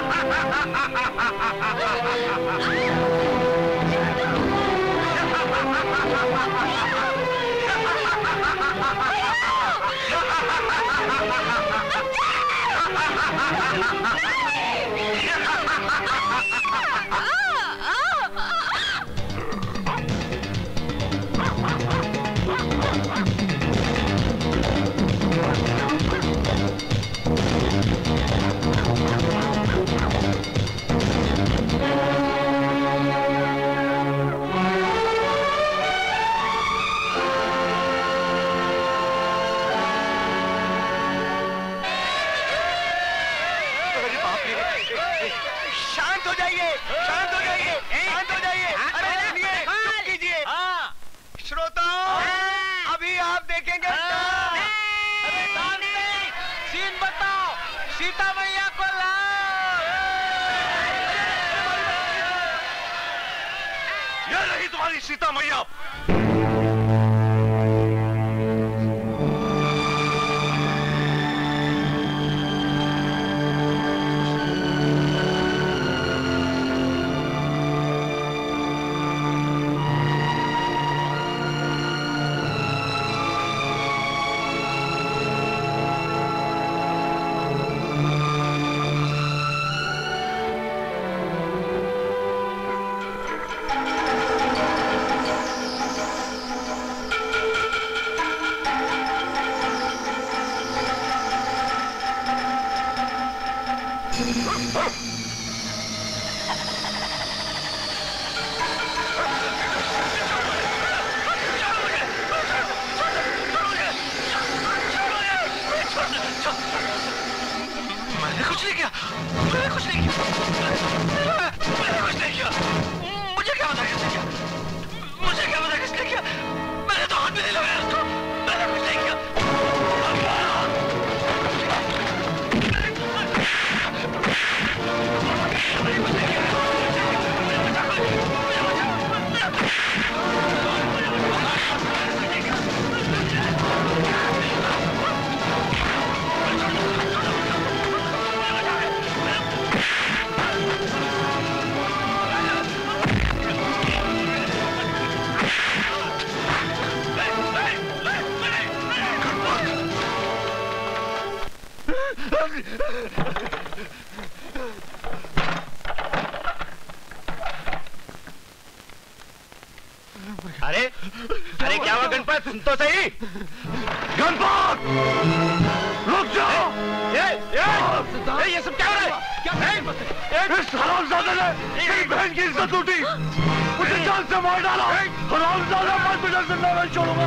शांत हो जाइए, शांत हो जाइए, शांत हो जाइए। अरे सुनिए, चुप कीजिए। श्रोताओं, अभी आप देखेंगे। अरे सीन बताओ, सीता मैया को लाओ। ये रही तुम्हारी सीता मैया। मैंने कुछ नहीं किया, मैंने कुछ नहीं किया, मैंने कुछ नहीं किया। मुझे क्या पता किसने किया, मुझे क्या पता किसने किया। मैंने तो हाथ भी नहीं लगाया उसको, मैंने कुछ नहीं किया। अरे अरे क्या हुआ गणपत, सुन तो सही। गणपत रुक जाओ। ये सब क्या हो रहा है? इस हरामजादे ने मेरी बहन की इज्जत लूटी, मुझे जान से मार डाला। हरामजादा, मैं तुझे जिंदा नहीं छोड़ूंगा।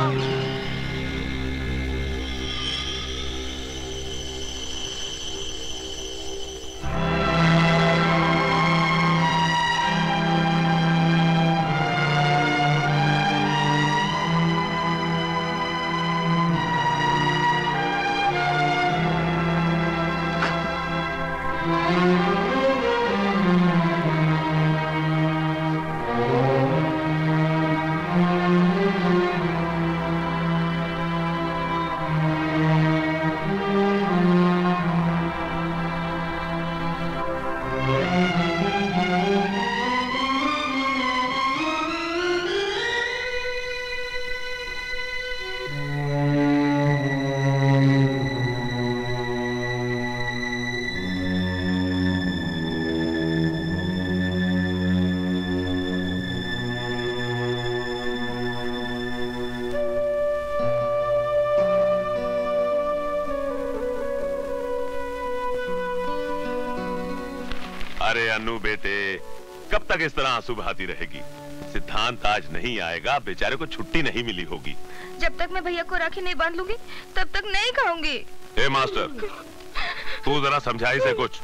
अरे अन्नू बेटे, कब तक इस तरह आंसू बहाती रहेगी? सिद्धांत आज नहीं आएगा, बेचारे को छुट्टी नहीं मिली होगी। जब तक मैं भैया को राखी नहीं बांध लूंगी तब तक नहीं खाऊंगी। ए मास्टर, तू जरा समझा इसे कुछ।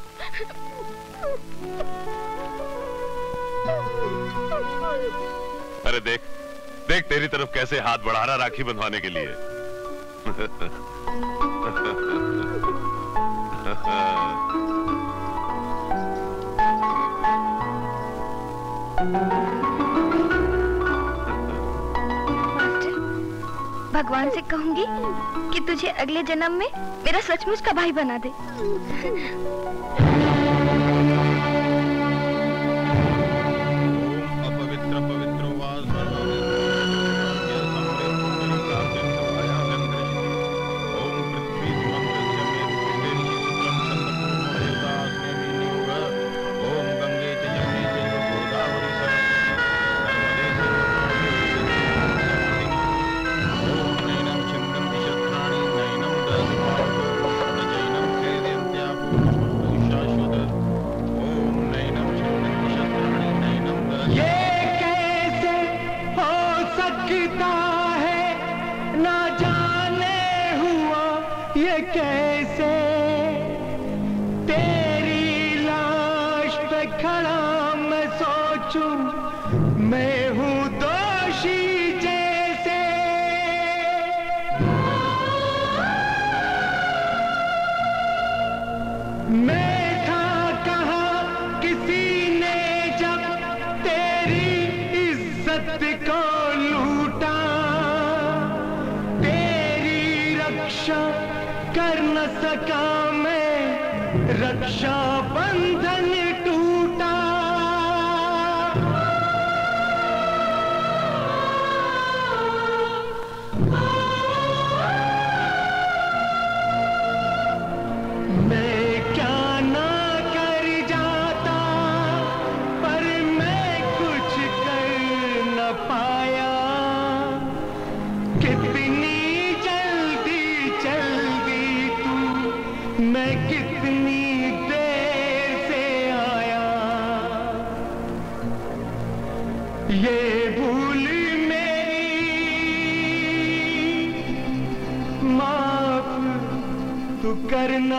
अरे देख देख तेरी तरफ कैसे हाथ बढ़ा रहा राखी बंधवाने के लिए। भगवान से कहूंगी कि तुझे अगले जन्म में मेरा सचमुच का भाई बना दे। रक्षा बंधन टूटा। मैं क्या ना कर जाता, पर मैं कुछ कर न पाया। कितनी जल्दी चल गई तू, मैं कितनी ये भूल मेरी माफ तू करना।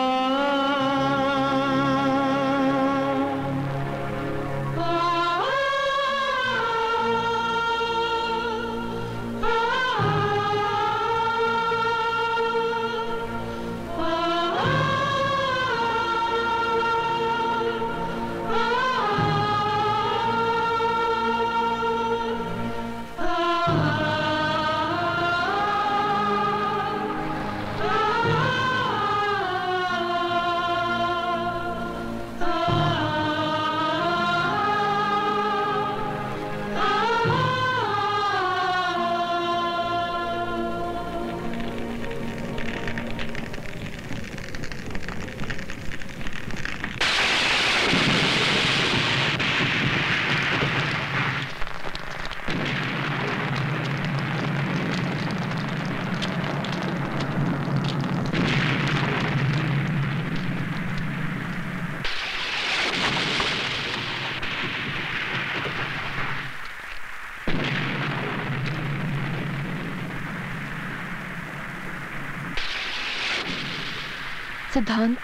सिद्धांत,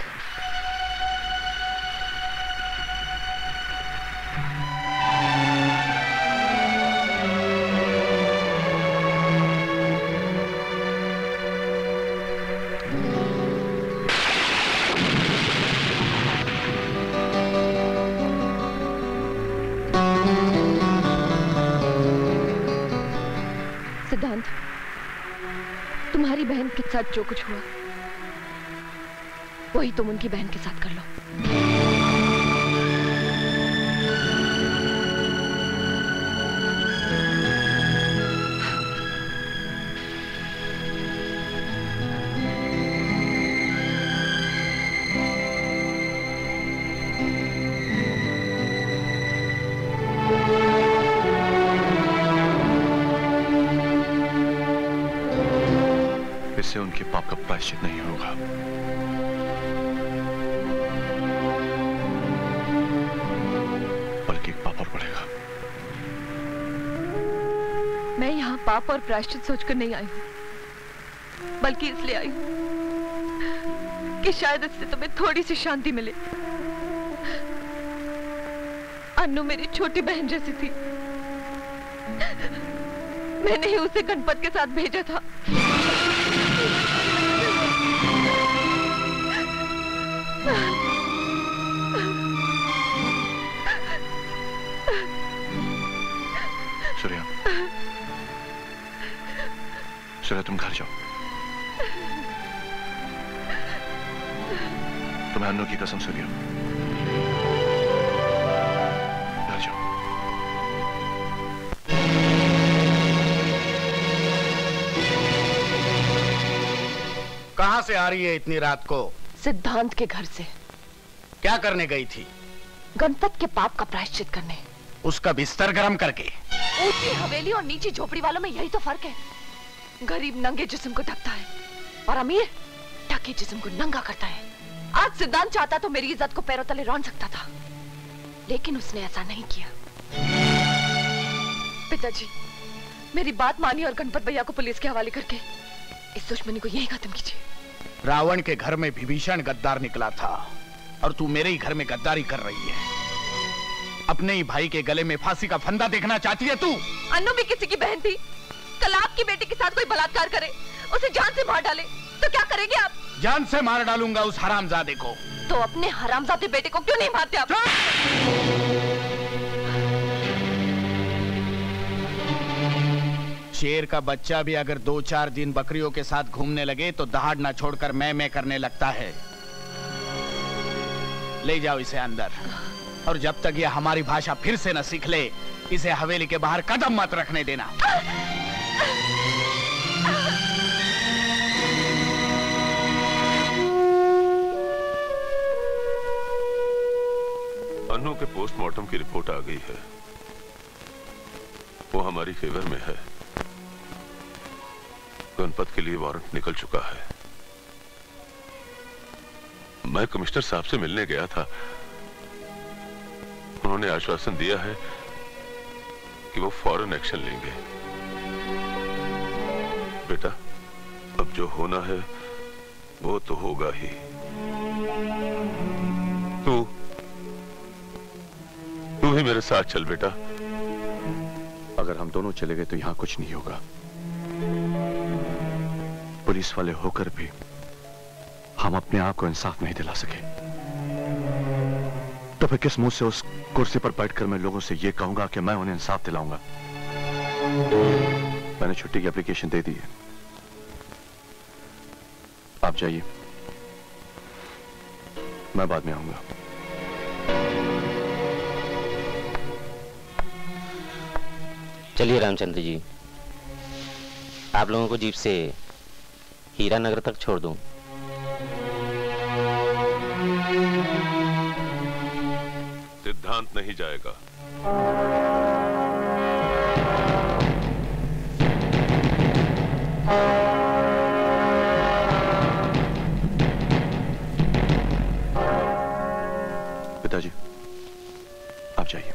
सिद्धांत, तुम्हारी बहन के साथ जो कुछ हुआ वही तुम उनकी बहन के साथ कर लो। इससे उनके पाप का प्रायश्चित नहीं होगा। मैं यहाँ पाप और प्रायश्चित सोचकर नहीं आई हूँ, बल्कि इसलिए आई हूँ कि शायद इससे तुम्हें थोड़ी सी शांति मिले। अन्नू मेरी छोटी बहन जैसी थी। मैंने ही उसे गणपत के साथ भेजा था। सूर्या तुम घर जाओ। तुम्हें अन्नू की कसम सूर्या, घर जाओ। कहां से आ रही है इतनी रात को? सिद्धांत के घर से। क्या करने गई थी? गणपत के पाप का प्रायश्चित करने। उसका बिस्तर गर्म करके। ऊंची हवेली और नीची झोपड़ी वालों में यही तो फर्क है। गरीब नंगे जिस्म को ढकता है और अमीर ढके जिस्म को नंगा करता है। आज सिद्धांत चाहता तो मेरी इज्जत को पैरों तले रौंद सकता था, लेकिन उसने ऐसा नहीं किया। पिताजी, मेरी बात मानिए और गणपत भैया को पुलिस के हवाले करके इस दुश्मनी को यही खत्म कीजिए। रावण के घर में विभीषण गद्दार निकला था और तू मेरे ही घर में गद्दारी कर रही है। अपने ही भाई के गले में फांसी का फंदा देखना चाहती है तू? अन्नू भी किसी की बहन थी। कल आपकी बेटी के साथ कोई बलात्कार करे, उसे जान से मार डाले, तो क्या करेंगे आप? जान से मार डालूंगा उस हरामजादे को। तो अपने हरामजादे बेटे को क्यों नहीं मारते आप? शेर का बच्चा भी अगर 2-4 दिन बकरियों के साथ घूमने लगे तो दहाड़ ना छोड़कर मैं करने लगता है। ले जाओ इसे अंदर, और जब तक ये हमारी भाषा फिर से न सीख ले, इसे हवेली के बाहर कदम मत रखने देना। अन्नू के पोस्टमार्टम की रिपोर्ट आ गई है। वो हमारी फेवर में है। गणपत के लिए वारंट निकल चुका है। मैं कमिश्नर साहब से मिलने गया था। उन्होंने आश्वासन दिया है कि वो फौरन एक्शन लेंगे। बेटा, अब जो होना है वो तो होगा ही। तू ही मेरे साथ चल बेटा। अगर हम दोनों चले गए तो यहां कुछ नहीं होगा। पुलिस वाले होकर भी हम अपने आप को इंसाफ नहीं दिला सके, तो फिर किस मुंह से उस कुर्सी पर बैठकर मैं लोगों से यह कहूंगा कि मैं उन्हें इंसाफ दिलाऊंगा? मैंने छुट्टी की एप्लीकेशन दे दी है। आप जाइए, मैं बाद में आऊंगा। चलिए रामचंद्र जी, आप लोगों को जीप से हीरा नगर तक छोड़ दूं। सिद्धांत नहीं जाएगा। पिताजी, आप जाइए।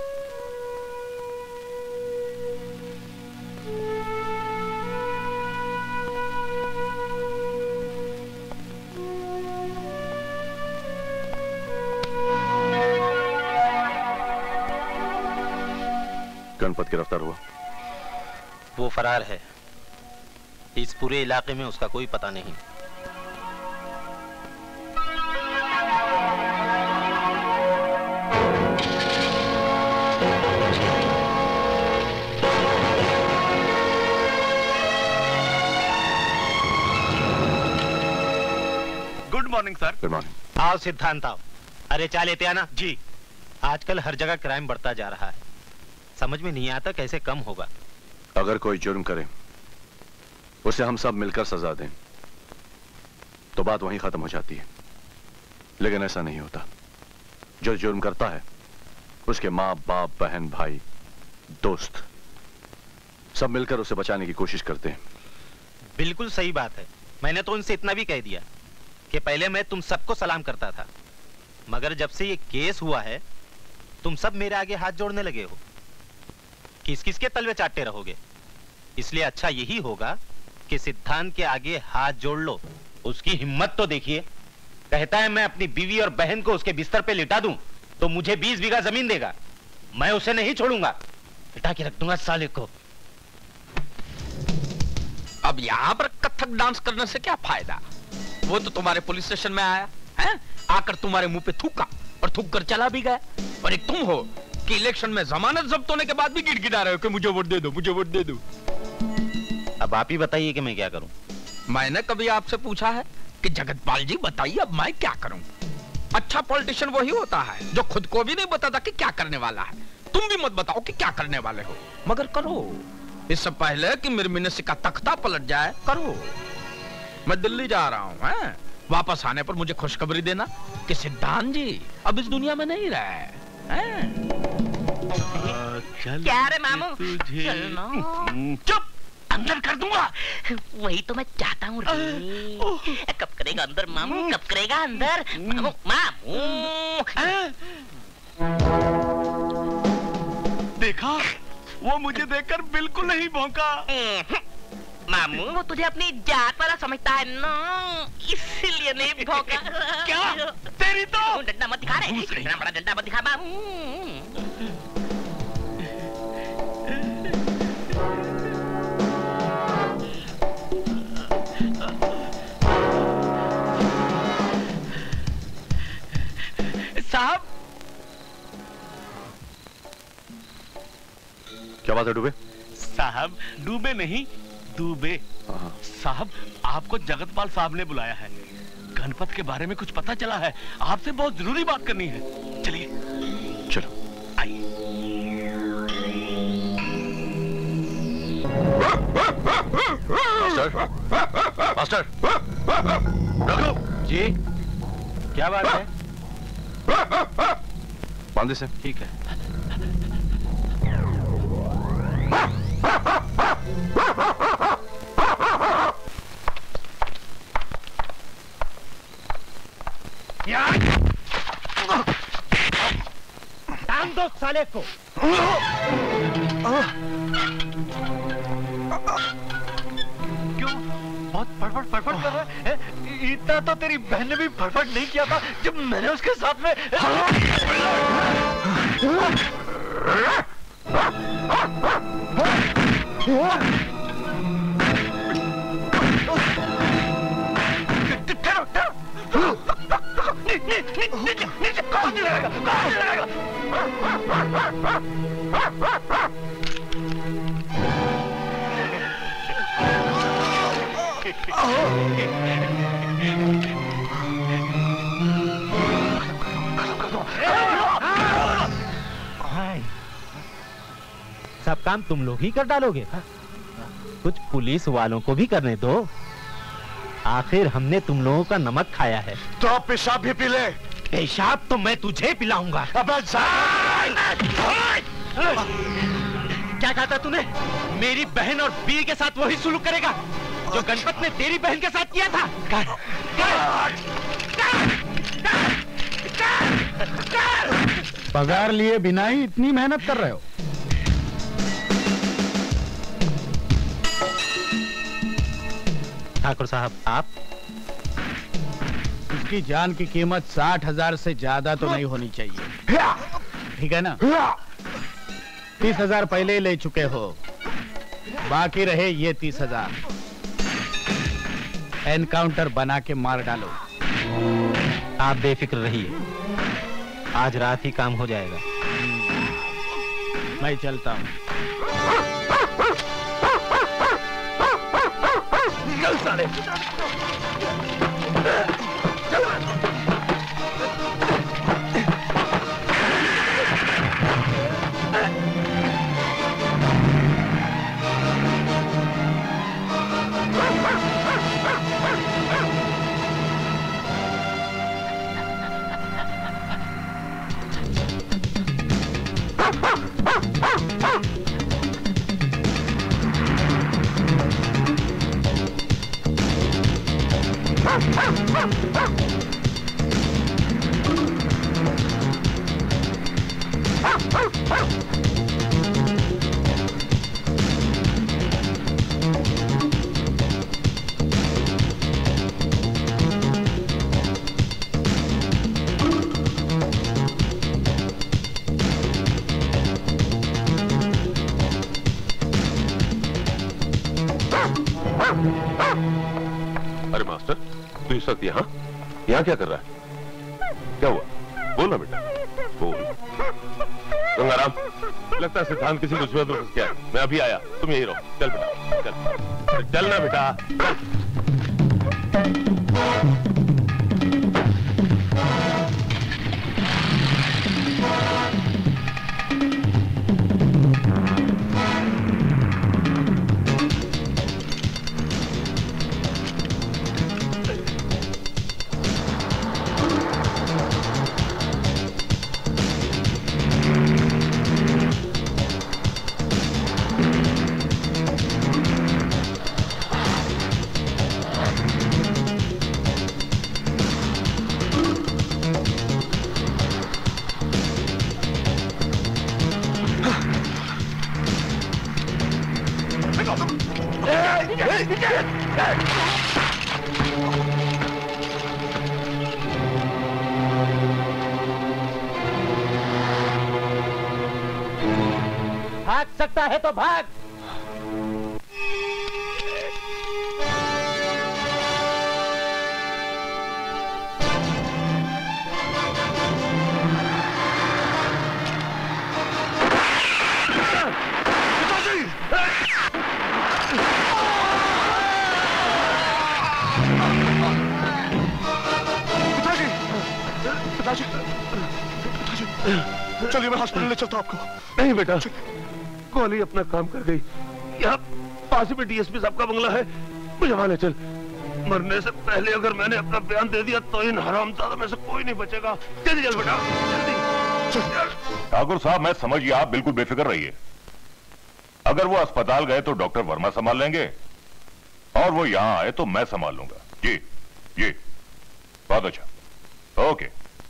गणपत गिरफ्तार हुआ? वो फरार है। इस पूरे इलाके में उसका कोई पता नहीं। Good morning sir. Good morning. आओ सिद्धांत आओ। अरे चाल लेते आना जी। आजकल हर जगह क्राइम बढ़ता जा रहा है, समझ में नहीं आता कैसे कम होगा। अगर कोई जुर्म करे उसे हम सब मिलकर सजा दें तो बात वहीं खत्म हो जाती है, लेकिन ऐसा नहीं होता। जो जुर्म करता है उसके माँ बाप, बहन, भाई, दोस्त सब मिलकर उसे बचाने की कोशिश करते हैं। बिल्कुल सही बात है। मैंने तो उनसे इतना भी कह दिया कि पहले मैं तुम सबको सलाम करता था, मगर जब से ये केस हुआ है तुम सब मेरे आगे हाथ जोड़ने लगे हो। किस किस के तलवे चाटते रहोगे? इसलिए अच्छा यही होगा कि सिद्धांत के आगे हाथ जोड़ लो। उसकी हिम्मत तो देखिए, कहता है मैं अपनी बीवी और बहन को उसके बिस्तर पे लिटा दूं तो मुझे 20 बीघा जमीन देगा। मैं उसे नहीं छोड़ूंगा, लिटा के रख दूंगा साले को। अब यहाँ पर कथक डांस करने से क्या फायदा? वो तो तुम्हारे पुलिस स्टेशन में आया है, आकर तुम्हारे मुंह पे थूका और थूक कर चला भी गया। और एक तुम हो कि इलेक्शन में जमानत जब्त होने के बाद भी गिड़गिड़ा रहे हो कि मुझे वोट दे दो, मुझे वोट दे दो। अब अब आप ही बताइए कि मैं क्या करूं। मैंने कभी आपसे पूछा है कि जगतपाल जी बताइए अब मैं क्या करूं? अच्छा पॉलिटिशियन वही होता है जो खुद को भी नहीं बताता कि क्या करने वाला है। तुम भी मत बताओ कि क्या करने वाले हो, मगर करो। इससे पहले कि मेरे मिनिस्ट्री का तख्ता पलट जाए, करो। मैं दिल्ली जा रहा हूं, हैं? वापस आने पर मुझे खुशखबरी देना कि सिद्धांत जी अब इस दुनिया में नहीं रहे, हैं? क्या रे मामू? चलना। चुप, अंदर कर दूंगा। वही तो मैं चाहता हूँ रे। कब करेगा अंदर मामू? कब करेगा अंदर मामू? मामू देखा, वो मुझे देखकर बिल्कुल नहीं भौंका। मामू वो तुझे अपनी जात वाला समझता है ना, इसलिए नहीं भौंका। क्या? तेरी तो डंडा मत दिखा रे, इतना बड़ा डंडा मत दिखा मामू। साहब, क्या बात है डूबे? साहब डूबे नहीं, डूबे। साहब आपको जगतपाल साहब ने बुलाया है। गणपत के बारे में कुछ पता चला है, आपसे बहुत जरूरी बात करनी है। चलिए चलो। आइए। मास्टर, मास्टर, रघु जी, क्या बात है? बांधे से। ठीक है। टांग दो साले को। क्यों? बहुत फड़फड़ फड़फड़ कर रहा है? इतना तो तेरी बहन ने भी फड़फड़ नहीं किया था जब मैंने उसके साथ में। सब काम तुम लोग ही कर डालोगे? कुछ पुलिस वालों को भी करने दो। आखिर हमने तुम लोगों का नमक खाया है। तो आप पेशाब भी पी ले। पेशाब तो मैं तुझे पिलाऊंगा। क्या कहा था तूने? मेरी बहन और बीवी के साथ वही सुलूक करेगा जो गणपत ने तेरी बहन के साथ किया था? पगार लिए बिना ही इतनी मेहनत कर रहे हो? ठाकुर साहब, आप? इसकी जान की कीमत 60,000 से ज्यादा तो नहीं होनी चाहिए, ठीक है ना? 30,000 पहले ही ले चुके हो, बाकी रहे ये 30,000। एनकाउंटर बना के मार डालो। आप बेफिक्र रहिए, आज रात ही काम हो जाएगा। मैं चलता हूँ। चल साले। अरे मास्टर, तू इस वक्त यहाँ क्या कर रहा है? क्या हुआ? बोल ना बेटा, बोल। गंगाराम, लगता है सिद्धांत किसी मुसीबत में फंस गया है। मैं अभी आया, तुम यही रहो। चल बेटा, चल। चलना बेटा। भाग सकता है तो भाग। चलिए मैं हॉस्पिटल ले चलता हूं आपको। नहीं बेटा, गोली अपना काम कर गई। यहाँ पास ही में डीएसपी साहब का बंगला है, मुझे वहां ले चल। मरने से पहले अगर मैंने अपना बयान दे दिया तो इन हरामजादा में से कोई नहीं बचेगा। जल्दी चल बेटा, जल्दी। ठाकुर साहब मैं समझ गया, आप बिल्कुल बेफिक्र रहिए। अगर वो अस्पताल गए तो डॉक्टर वर्मा संभाल लेंगे और वो यहाँ आए तो मैं संभाल लूंगा। जी जी, बहुत अच्छा, ओके।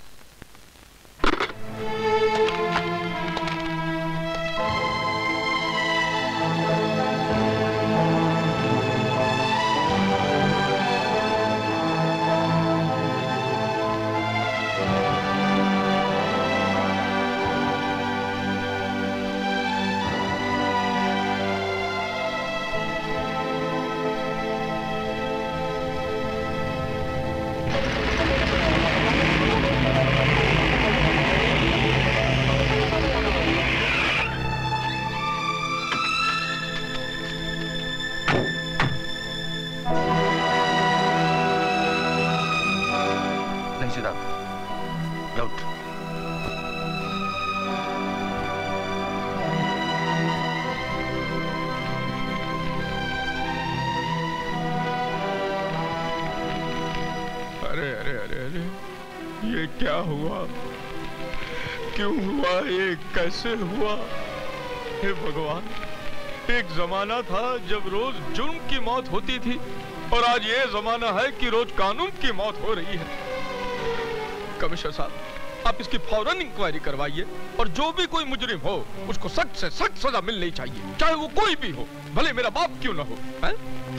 ये क्या हुआ, क्यों हुआ, ये कैसे हुआ? हे भगवान, एक जमाना था जब रोज जुर्म की मौत होती थी और आज ये जमाना है कि रोज कानून की मौत हो रही है। कमिश्नर साहब, आप इसकी फौरन इंक्वायरी करवाइए और जो भी कोई मुजरिम हो उसको सख्त से सख्त सजा मिलनी चाहिए, चाहे वो कोई भी हो, भले मेरा बाप क्यों ना हो। है?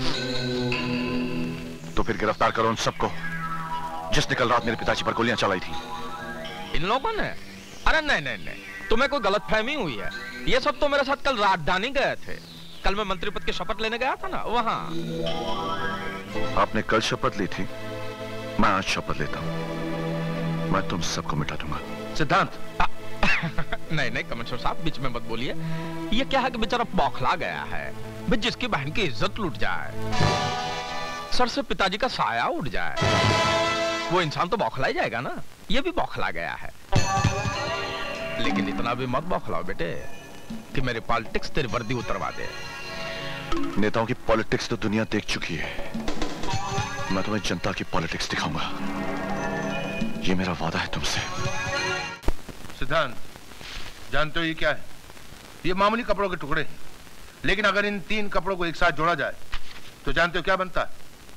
तो फिर गिरफ्तार करो उन सबको जिसने कल रात मेरे पिताजी पर गोलियां चलाई थी। इन लोगों ने? अरे नहीं नहीं नहीं, तुम्हें कोई गलतफहमी हुई है। ये सब तो मेरे साथ कल राजधानी गए थे। कल मैं मंत्री पद की शपथ लेने गया था ना, वहां। आपने कल शपथ ली थी, मैं आज शपथ लेता हूं, मैं तुम सबको मिटा दूंगा। सिद्धांत नहीं नहीं कमिश्नर साहब, बीच में मत बोलिए। ये क्या है कि बेचारा बौखला गया है, भाई जिसकी बहन की इज्जत लूट जाए, सर से पिताजी का साया उड़ जाए, वो इंसान तो बौखला ही जाएगा ना। ये भी बौखला गया है, लेकिन इतना भी मत बौखलाओ बेटे कि मेरी पॉलिटिक्स तेरी वर्दी उतरवा दे। नेताओं की पॉलिटिक्स तो दुनिया देख चुकी है, मैं तुम्हें जनता की पॉलिटिक्स दिखाऊंगा। ये मेरा वादा है तुमसे। सिद्धांत, जानते हो ये क्या है? ये मामूली कपड़ों के टुकड़े हैं, लेकिन अगर इन 3 कपड़ों को एक साथ जोड़ा जाए तो जानते हो क्या बनता है?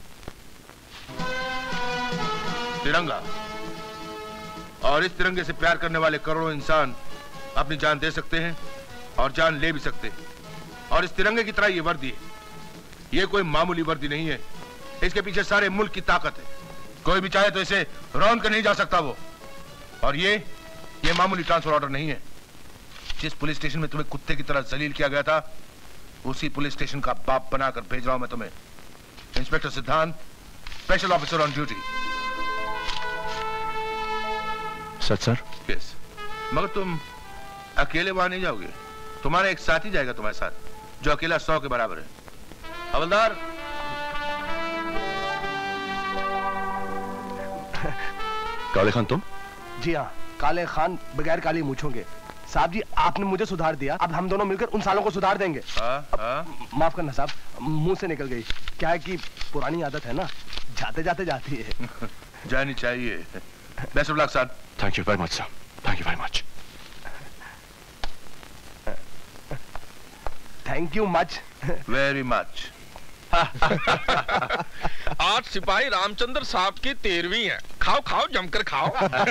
तिरंगा। और इस तिरंगे से प्यार करने वाले करोड़ों इंसान अपनी जान दे सकते हैं और जान ले भी सकते हैं। और इस तिरंगे की तरह ये वर्दी है। ये कोई मामूली वर्दी नहीं है, इसके पीछे सारे मुल्क की ताकत है। कोई भी चाहे तो इसे रौन कर नहीं जा सकता वो। और ये मामूली ट्रांसफर ऑर्डर नहीं है। जिस पुलिस स्टेशन में तुम्हें कुत्ते की तरह जलील किया गया था, उसी पुलिस स्टेशन का बाप बनाकर भेज रहा हूं मैं तुम्हें। Inspector Siddhant, special officer on duty. Sir? Yes. मगर तुम अकेले वहां नहीं जाओगे, तुम्हारा एक साथी जाएगा तुम्हारे साथ, जो अकेला 100 के बराबर है। हवलदार। काले खान तुम? जी हाँ, काले खान बगैर काली मूंछों के। साहब जी आपने मुझे सुधार दिया, अब हम दोनों मिलकर उन सालों को सुधार देंगे। माफ करना साहब, मुंह से निकल गई। क्या है कि पुरानी आदत है ना, जाते जाते जाती है। जानी चाहिए। Best of luck sir. Thank you very much sir, thank you very much. Thank you much. Very much. आज सिपाही रामचंद्र साहब की 13वीं है। खाओ खाओ जमकर खाओ।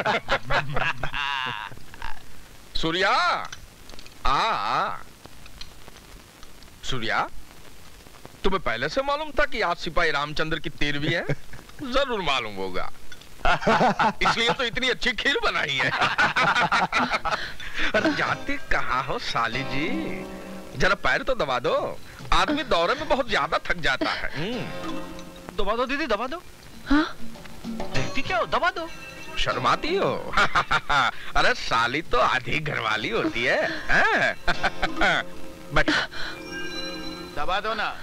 सूर्या आ सूर्या, तुम्हें पहले से मालूम था कि आज सिपाही रामचंद्र की 13वीं है? जरूर मालूम होगा, इसलिए तो इतनी अच्छी खीर बनाई है। अरे जाते कहाँ हो साली जी, जरा पैर तो दबा दो, आदमी दौरे में बहुत ज्यादा थक जाता है। दबा दो दीदी, दबा दो। हाँ? देखती क्या हो, दबा दो। शर्माती हो? अरे साली तो आधी घरवाली होती है। बैठ। दबा दो ना।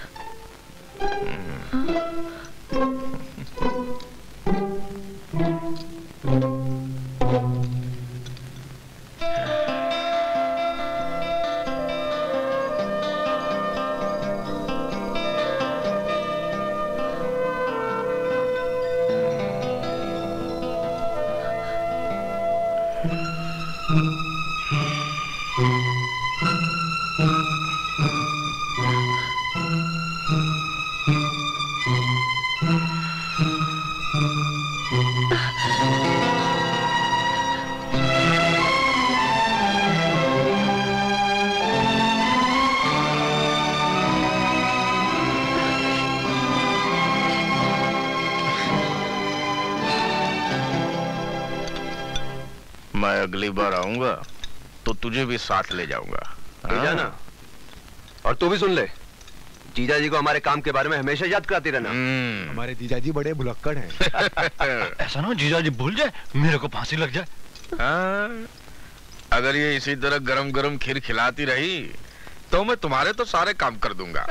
मैं अगली बार आऊंगा तो तुझे भी साथ ले जाऊंगा। ले जाना। और तू भी सुन ले, जीजा जी को हमारे काम के बारे में हमेशा याद कराती रहना। हमारे जीजा जी बड़े भुलक्कड़ हैं। ऐसा ना जीजा जी भूल जाए, मेरे को फांसी लग जाए। हाँ, अगर ये इसी तरह गरम गरम खीर खिलाती रही तो मैं तुम्हारे तो सारे काम कर दूंगा।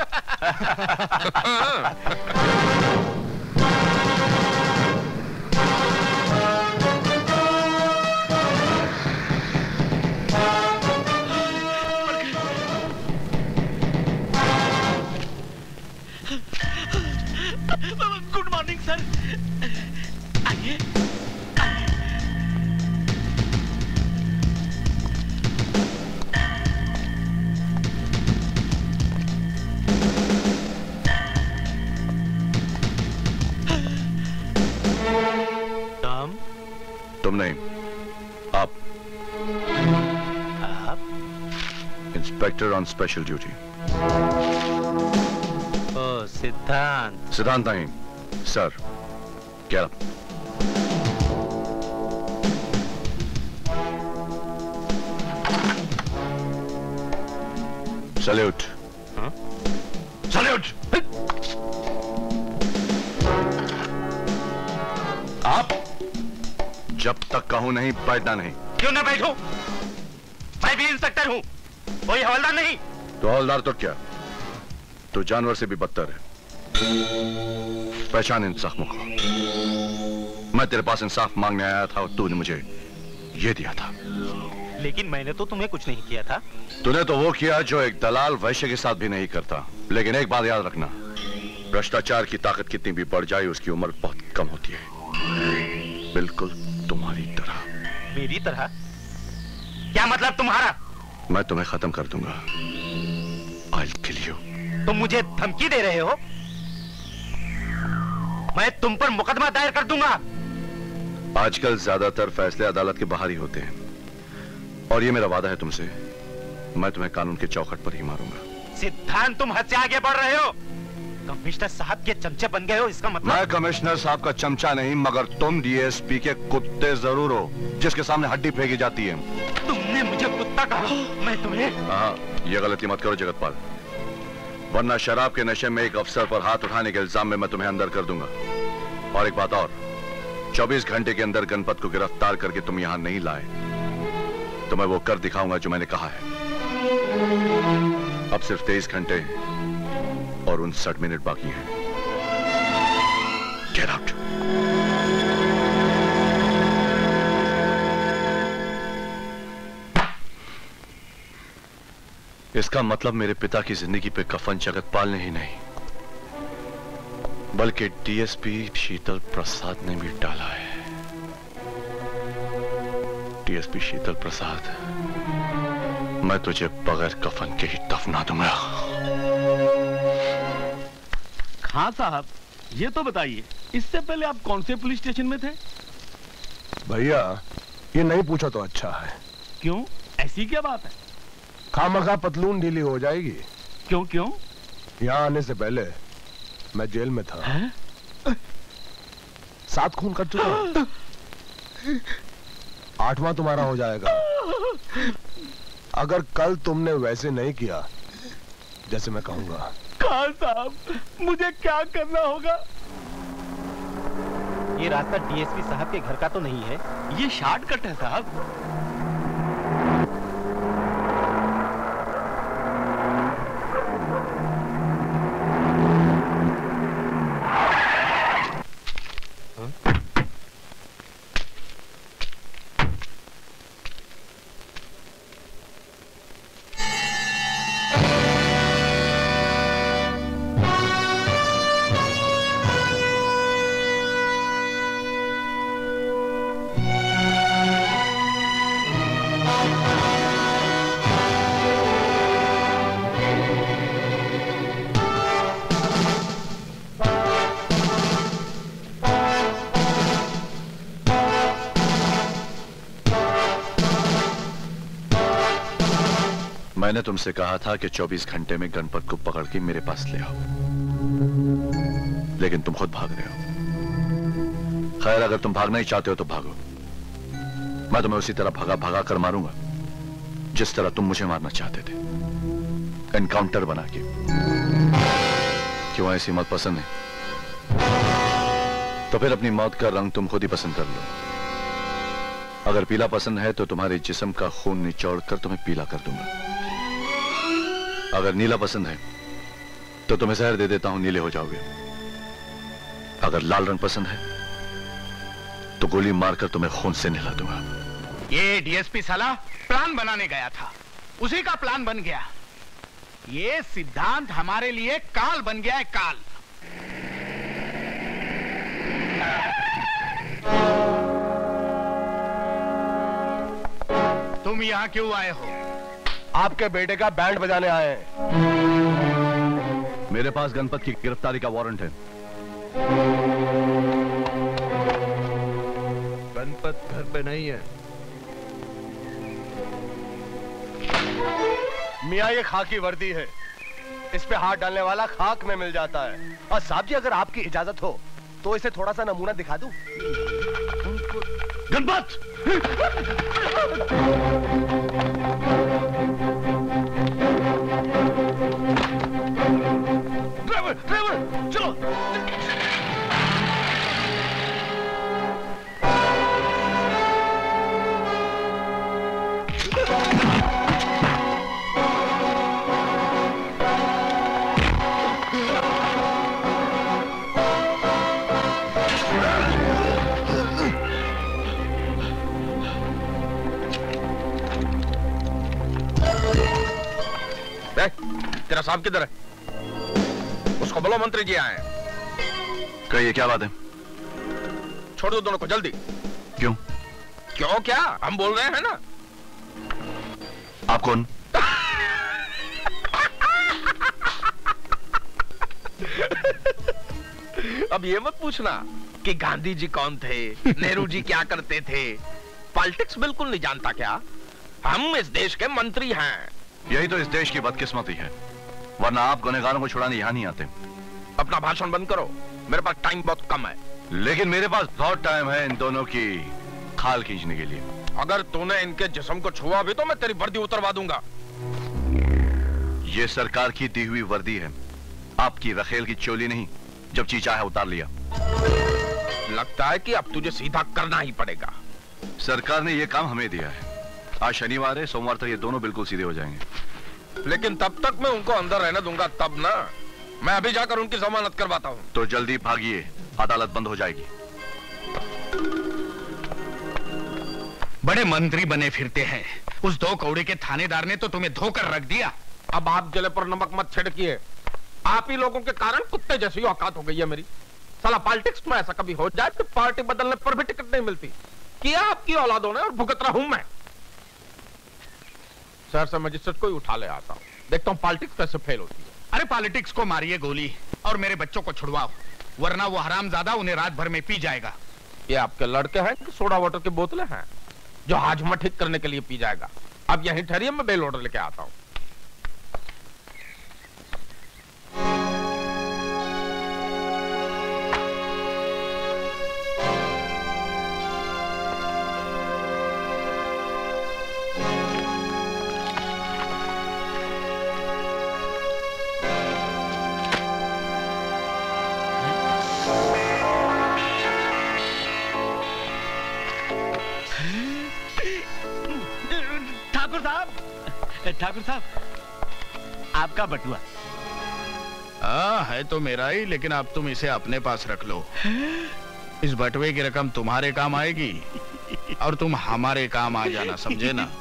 Good morning sir. आइए। तुम नहीं, आप इंस्पेक्टर ऑन स्पेशल ड्यूटी। ओ सिद्धांत। सिद्धांत नहीं सर, क्या? सैल्यूट। सैल्यूट। आप जब तक कहूं नहीं बैठना नहीं। क्यों ना बैठूं? मैं भी इंस्पेक्टर हूं, कोई हवलदार नहीं। तो हवलदार तो क्या, तो जानवर से भी बदतर है। पहचान इन जख्मों को। मैं तेरे पास इंसाफ मांगने आया था और तूने मुझे ये दिया था। लेकिन मैंने तो तुम्हें कुछ नहीं किया था। तूने तो वो किया जो एक दलाल वैश्य के साथ भी नहीं करता। लेकिन एक बात याद रखना, भ्रष्टाचार की ताकत कितनी भी बढ़ जाए उसकी उम्र बहुत कम होती है, बिल्कुल तुम्हारी तरह। मेरी तरह? क्या मतलब तुम्हारा? मैं तुम्हें खत्म कर दूंगा। I'll kill you। तुम मुझे धमकी दे रहे हो? मैं तुम पर मुकदमा दायर कर दूंगा। आजकल ज्यादातर फैसले अदालत के बाहर ही होते हैं, और ये मेरा वादा है तुमसे, मैं तुम्हें कानून के चौखट पर ही मारूंगा। सिद्धांत, तुम हद से आगे बढ़ रहे हो। कमिश्नर साहब के चमचे बन गए हो, इसका मतलब? मैं कमिश्नर साहब का चमचा नहीं, मगर तुम डीएसपी के कुत्ते जरूर हो, जिसके सामने हड्डी फेंकी जाती है। तुमने मुझे कुत्ता कहा, मैं तुम्हें? हाँ, ये गलती मत करो जगतपाल, वरना शराब के नशे में एक अफसर पर हाथ उठाने के इल्जाम में मैं तुम्हें अंदर कर दूंगा। और एक बात और, 24 घंटे के अंदर गणपत को गिरफ्तार करके तुम यहां नहीं लाए तो मैं वो कर दिखाऊंगा जो मैंने कहा है। अब सिर्फ 23 घंटे और 59 मिनट बाकी हैं। Get out. इसका मतलब मेरे पिता की जिंदगी पे कफन जगतपाल ने ही नहीं बल्कि डीएसपी शीतल प्रसाद ने भी डाला है। डीएसपी शीतल प्रसाद, मैं तुझे बगैर कफन के ही दफना दूंगा। खां साहब, ये तो बताइए, इससे पहले आप कौन से पुलिस स्टेशन में थे? भैया, ये नहीं पूछा तो अच्छा है। क्यों, ऐसी क्या बात है? खामखा पतलून ढीली हो जाएगी। क्यों क्यों? यहाँ आने से पहले मैं जेल में था। 7 खून कर चुका हूं। 8वां तुम्हारा हो जाएगा अगर कल तुमने वैसे नहीं किया जैसे मैं कहूंगा। खां साहब, मुझे क्या करना होगा? ये रास्ता डीएसपी साहब के घर का तो नहीं है? ये शॉर्टकट है साहब। मैंने तुमसे कहा था कि 24 घंटे में गणपत को पकड़ के मेरे पास ले आओ, लेकिन तुम खुद भाग रहे हो। खैर, अगर तुम भागना ही चाहते हो तो भागो। मैं तुम्हें उसी तरह भगा भगा कर मारूंगा जिस तरह तुम मुझे मारना चाहते थे, एनकाउंटर बना के। क्यों, ऐसी मौत पसंद है? तो फिर अपनी मौत का रंग तुम खुद ही पसंद कर लो। अगर पीला पसंद है तो तुम्हारे जिस्म का खून निचोड़ कर तुम्हें पीला कर दूंगा। अगर नीला पसंद है तो तुम्हें जहर दे देता हूं, नीले हो जाओगे। अगर लाल रंग पसंद है तो गोली मारकर तुम्हें खून से नहला दूंगा। ये डीएसपी साला प्लान बनाने गया था, उसी का प्लान बन गया। ये सिद्धांत हमारे लिए काल बन गया है, काल। तुम यहां क्यों आए हो? आपके बेटे का बैंड बजाने आए हैं। मेरे पास गणपत की गिरफ्तारी का वारंट है। गणपत घर पे नहीं है। मियाँ, ये खाकी वर्दी है, इस पे हाथ डालने वाला खाक में मिल जाता है। और साहब जी, अगर आपकी इजाजत हो तो इसे थोड़ा सा नमूना दिखा दूं। गणपत! ड्राइवर, ड्राइवर, चलो। तेरा साहब किधर है? उसको बोलो मंत्री जी आए। कहिए, क्या बात है? छोड़ दो दोनों को जल्दी। क्यों? क्यों क्या? हम बोल रहे हैं ना। आप कौन? अब ये मत पूछना कि गांधी जी कौन थे, नेहरू जी क्या करते थे। पॉलिटिक्स बिल्कुल नहीं जानता क्या? हम इस देश के मंत्री हैं। यही तो इस देश की बदकिस्मती है, वरना आप गुनहगारों को छुड़ाने यहां नहीं आते। अपना भाषण बंद करो, मेरे पास टाइम बहुत कम है। लेकिन मेरे पास बहुत टाइम है इन दोनों की खाल खींचने के लिए। अगर तूने इनके जिस्म को छुआ भी तो मैं तेरी वर्दी उतरवा दूंगा। ये सरकार की दी हुई वर्दी है, आपकी रखेल की चोली नहीं। जब जी चाहे उतार लिया। लगता है कि अब तुझे सीधा करना ही पड़ेगा। सरकार ने यह काम हमें दिया है। आज शनिवार है, सोमवार तक ये दोनों बिल्कुल सीधे हो जाएंगे। लेकिन तब तक मैं उनको अंदर रहने दूंगा तब ना। मैं अभी जाकर उनकी जमानत करवाता हूँ। तो जल्दी भागिए, अदालत बंद हो जाएगी। बड़े मंत्री बने फिरते हैं, उस 2 कौड़ी के थानेदार ने तो तुम्हें धोकर रख दिया। अब आप जले पर नमक मत छिड़किए। आप ही लोगों के कारण कुत्ते जैसी औकात हो गई है मेरी। साला पॉलिटिक्स में ऐसा कभी हो जाए कि पार्टी बदलने पर भी टिकट नहीं मिलती। किया आपकी औलादों ने और भुगत रहा हूं मैं। शहर से मजिस्ट्रेट को ही उठा ले आता हूं, देखता हूं पॉलिटिक्स कैसे फेल होती है। अरे पॉलिटिक्स को मारिए गोली और मेरे बच्चों को छुड़वाओ, वरना वो हरामजादा उन्हें रात भर में पी जाएगा। ये आपके लड़के हैं कि सोडा वाटर की बोतलें हैं जो हाजमा ठीक करने के लिए पी जाएगा? अब यहीं ठहरिए, मैं बेल ऑर्डर लेके आता हूं। ठाकुर साहब, आपका बटुआ। हाँ, है तो मेरा ही, लेकिन अब तुम इसे अपने पास रख लो। इस बटुए की रकम तुम्हारे काम आएगी और तुम हमारे काम आ जाना, समझे ना?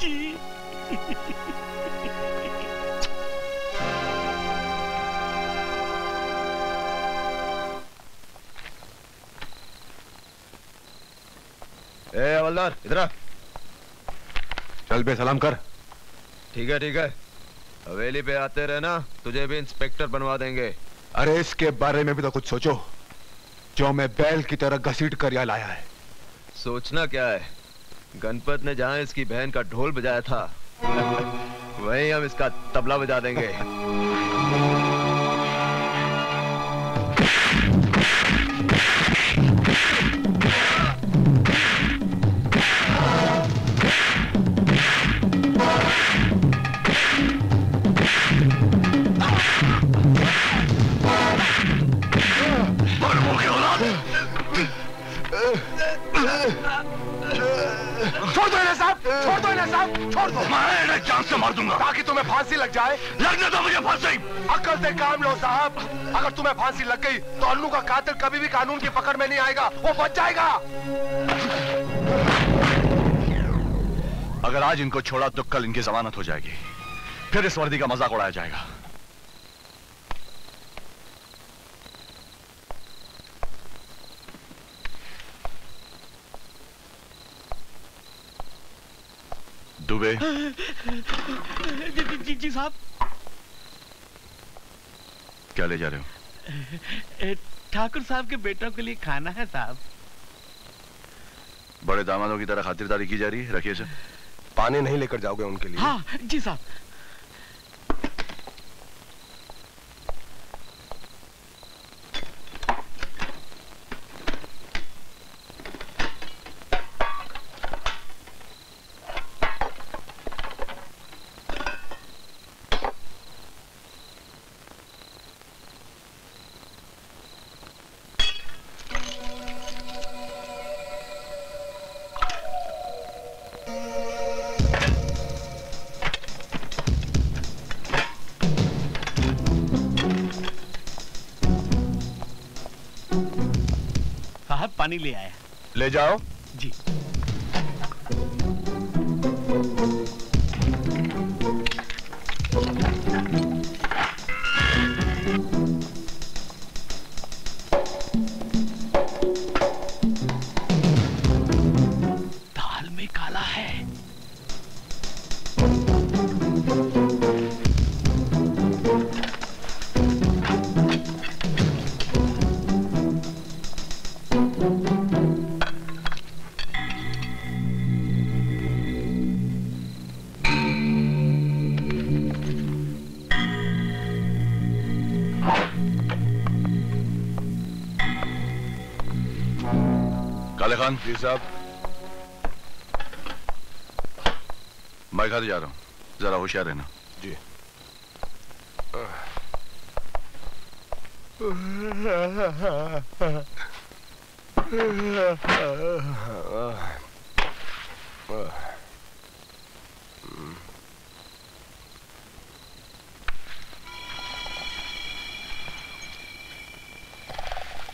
ए हवलदार, इधर आ। चल बे, सलाम कर। ठीक है, हवेली पे आते रहना, तुझे भी इंस्पेक्टर बनवा देंगे। अरे इसके बारे में भी तो कुछ सोचो, जो मैं बैल की तरह घसीट कर यहाँ लाया है। सोचना क्या है, गणपत ने जहाँ इसकी बहन का ढोल बजाया था वहीं हम इसका तबला बजा देंगे। छोड़ दो इन्हें साहब, छोड़ दो इन्हें साहब, छोड़ दो। मैं इन्हें जान से मार दूंगा ताकि तुम्हें फांसी लग जाए। लगने दो मुझे फांसी। अक्ल से काम लो साहब, अगर तुम्हें फांसी लग गई तो अन्नू का कातिल कभी भी कानून की पकड़ में नहीं आएगा, वो बच जाएगा। अगर आज इनको छोड़ा तो कल इनकी जमानत हो जाएगी, फिर इस वर्दी का मजाक उड़ाया जाएगा। दुबे। जी साहब। क्या ले जा रहे हो? ठाकुर साहब के बेटों के लिए खाना है साहब। बड़े दामादों की तरह खातिरदारी की जा रही है, रखिए इसे। पानी नहीं लेकर जाओगे उनके लिए? हाँ जी साहब। पानी ले आया। ले जाओ। जी। दाल में काला है। काले खान। जी साहब। मैं घर जा रहा हूँ, जरा होशियार रहना। जी।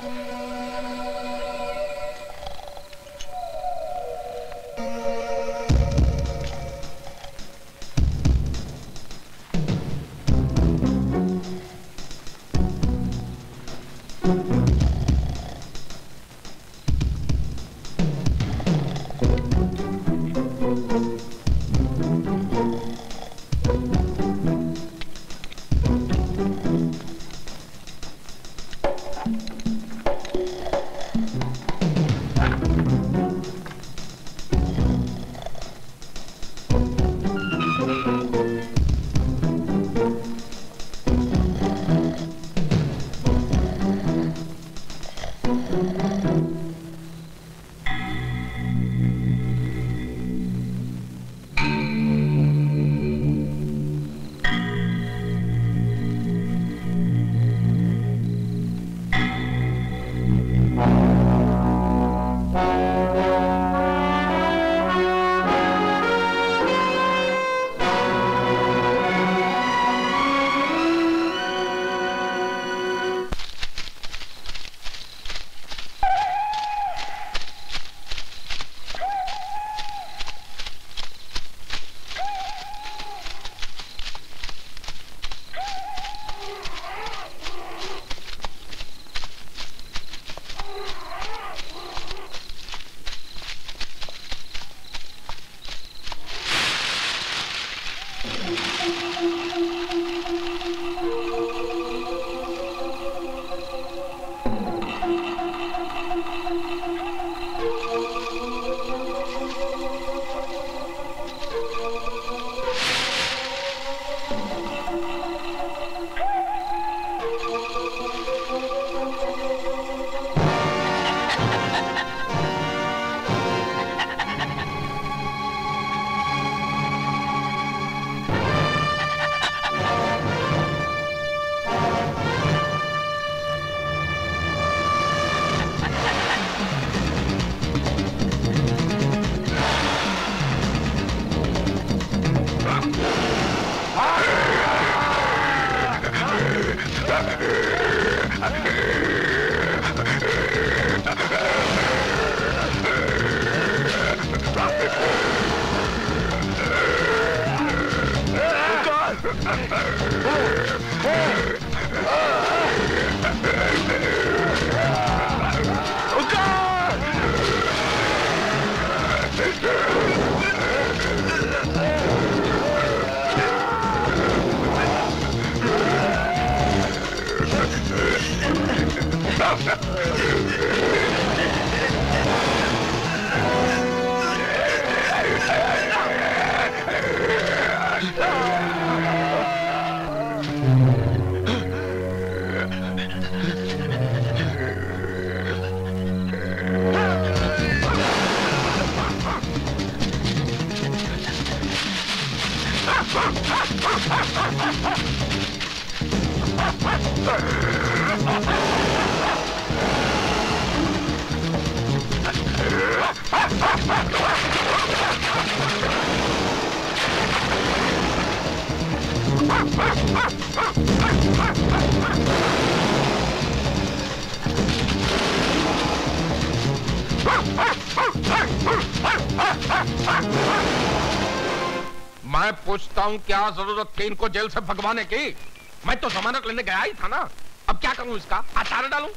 मैं पूछता हूँ क्या जरूरत थी इनको जेल से भगवाने की? मैं तो जमानत लेने गया ही था ना। अब क्या करूं इसका? आचार डालूं?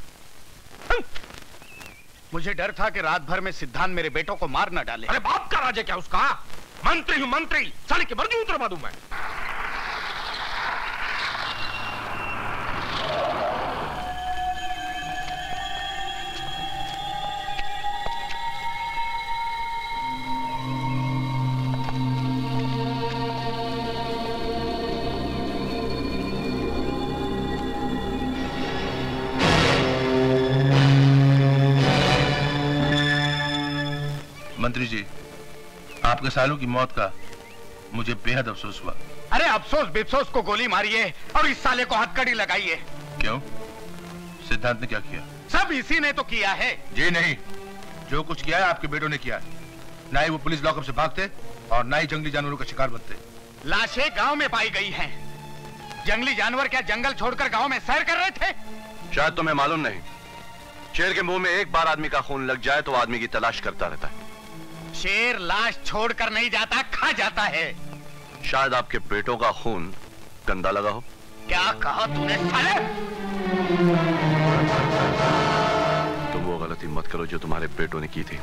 मुझे डर था कि रात भर में सिद्धांत मेरे बेटों को मार न डाले। अरे बाप का राज है क्या उसका? मंत्री हूँ मंत्री, साले की वर्दी उतरवा दूं मैं। मंत्री जी, आपके सालों की मौत का मुझे बेहद अफसोस हुआ। अरे अफसोस बेफसोस को गोली मारिए और इस साले को हथकड़ी लगाइए। क्यों? सिद्धांत ने क्या किया? सब इसी ने तो किया है। जी नहीं, जो कुछ किया है आपके बेटों ने किया है। ना ही वो पुलिस लॉकअप से भागते और ना ही जंगली जानवरों का शिकार बनते। लाशें गांव में पाई गई हैं। जंगली जानवर क्या जंगल छोड़कर गांव में सैर कर रहे थे? शायद तुम्हें मालूम नहीं, शेर के मुंह में एक बार आदमी का खून लग जाए तो आदमी की तलाश करता रहता है। शेर लाश छोड़कर नहीं जाता, खा जाता है। शायद आपके पेटों का खून गंदा लगा हो। क्या कहा तूने साले? तुम वो गलती मत करो जो तुम्हारे बेटों ने की थी।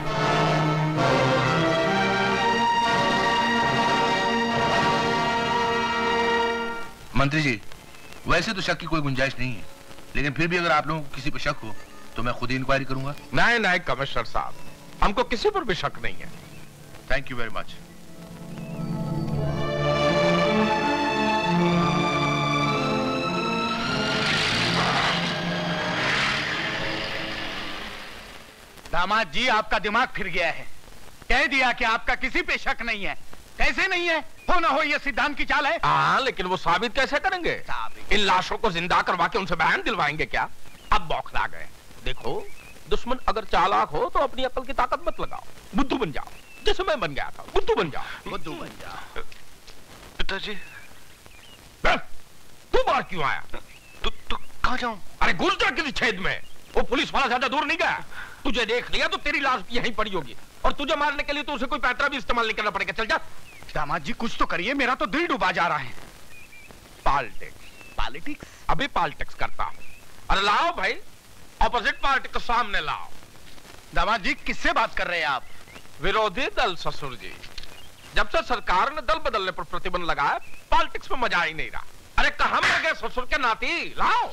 मंत्री जी, वैसे तो शक की कोई गुंजाइश नहीं है, लेकिन फिर भी अगर आप लोगों को किसी पर शक हो तो मैं खुद ही इंक्वायरी करूंगा। नहीं नहीं कमिश्नर साहब, हमको किसी पर भी शक नहीं है। Thank you very much. दामाद जी, आपका दिमाग फिर गया है। कह दिया कि आपका किसी पे शक नहीं है। कैसे नहीं है? हो ना हो ये सिद्धांत की चाल है। हाँ, लेकिन वो साबित कैसे करेंगे? इन लाशों को जिंदा करवा के उनसे बयान दिलवाएंगे क्या? अब बौखला गए। देखो, दुश्मन अगर चालाक हो तो अपनी अकल की ताकत मत लगाओ, बुद्धू बन जाओ, जैसे मैं बन गया था। बुद्धू बन जाओ, बुद्धू बन जाओ। पिताजी, तू बाहर क्यों आया? तू कहाँ जाऊं? अरे घुस जा किसी छेद में। वो पुलिस वाला ज्यादा दूर नहीं गया। तुझे देख लिया तो तेरी लाश यहीं पड़ी होगी, और तुझे मारने के लिए तो उसे कोई पैतरा भी इस्तेमाल नहीं करना पड़ेगा। चल जा। दामाद जी, कुछ तो करिए, मेरा तो दिल डूबा जा रहा है। पॉलिटिक्स अभी पॉलिटिक्स करता हूं। अरे लाओ भाई, ऑपोजिट पार्टी को सामने लाओ। दामाद जी, किससे बात कर रहे हैं आप? विरोधी दल ससुर जी। जब से सरकार ने दल बदलने पर प्रतिबंध लगाया, पॉलिटिक्स में मजा ही नहीं रहा। अरे कहां मर गए ससुर के नाती? लाओ।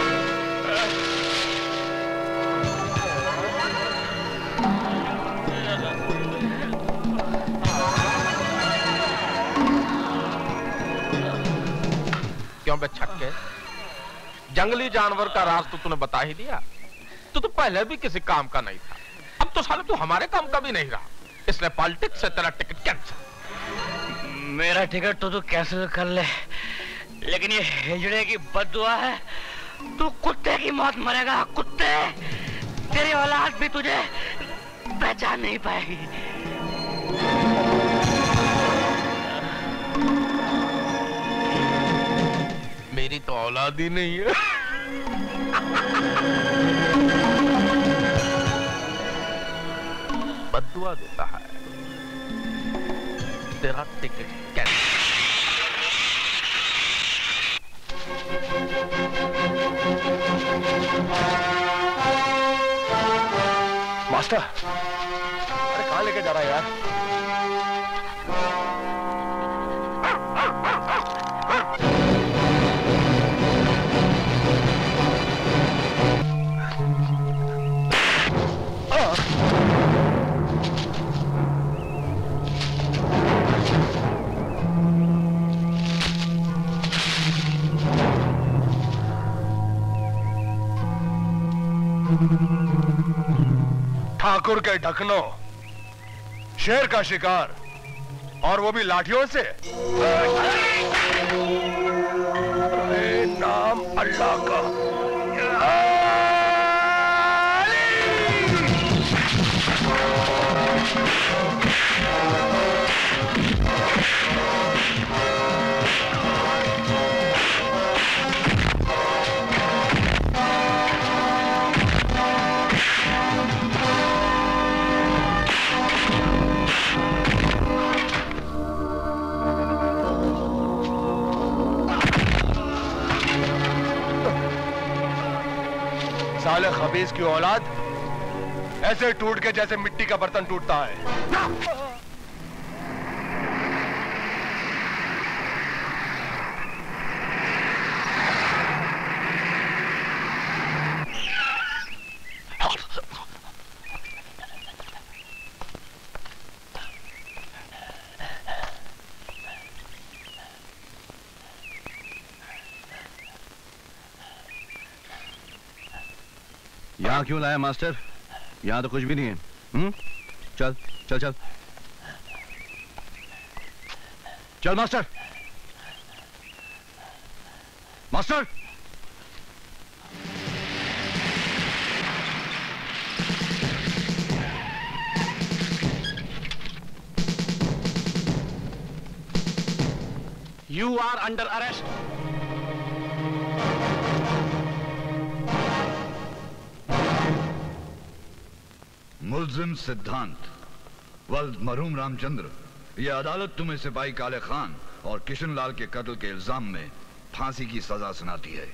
क्यों बे छक्के? जंगली जानवर का राज तो तूने बता ही दिया। तू तो पहले भी किसी काम का नहीं था, अब तो साले तू हमारे काम का भी नहीं रहा, इसलिए पॉलिटिक्स से तेरा टिकट कैंसिल। मेरा टिकट तो तू कैंसिल कर ले, लेकिन ये हिजड़े की बद्दुआ है, तू कुत्ते की मौत मरेगा। कुत्ते, तेरी औलाद भी तुझे पहचान नहीं पाएगी। मेरी तो औलाद ही नहीं है। बद्दुआ देता है, तेरा टिकट कैंसिल। मास्टर, अरे कहाँ लेके जा रहा है यार? ठाकुर के ढकनों, शेर का शिकार, और वो भी लाठियों से। अरे नाम अल्लाह का। साले खबीस की औलाद ऐसे टूट के जैसे मिट्टी का बर्तन टूटता है। यहाँ क्यों लाया मास्टर? यहाँ तो कुछ भी नहीं है। चल चल चल चल master. Master, You are under arrest. मुल्जिम सिद्धांत, वल्द मरहूम रामचंद्र, यह अदालत तुम्हें सिपाही काले खान और किशन लाल के कत्ल के इल्जाम में फांसी की सजा सुनाती है।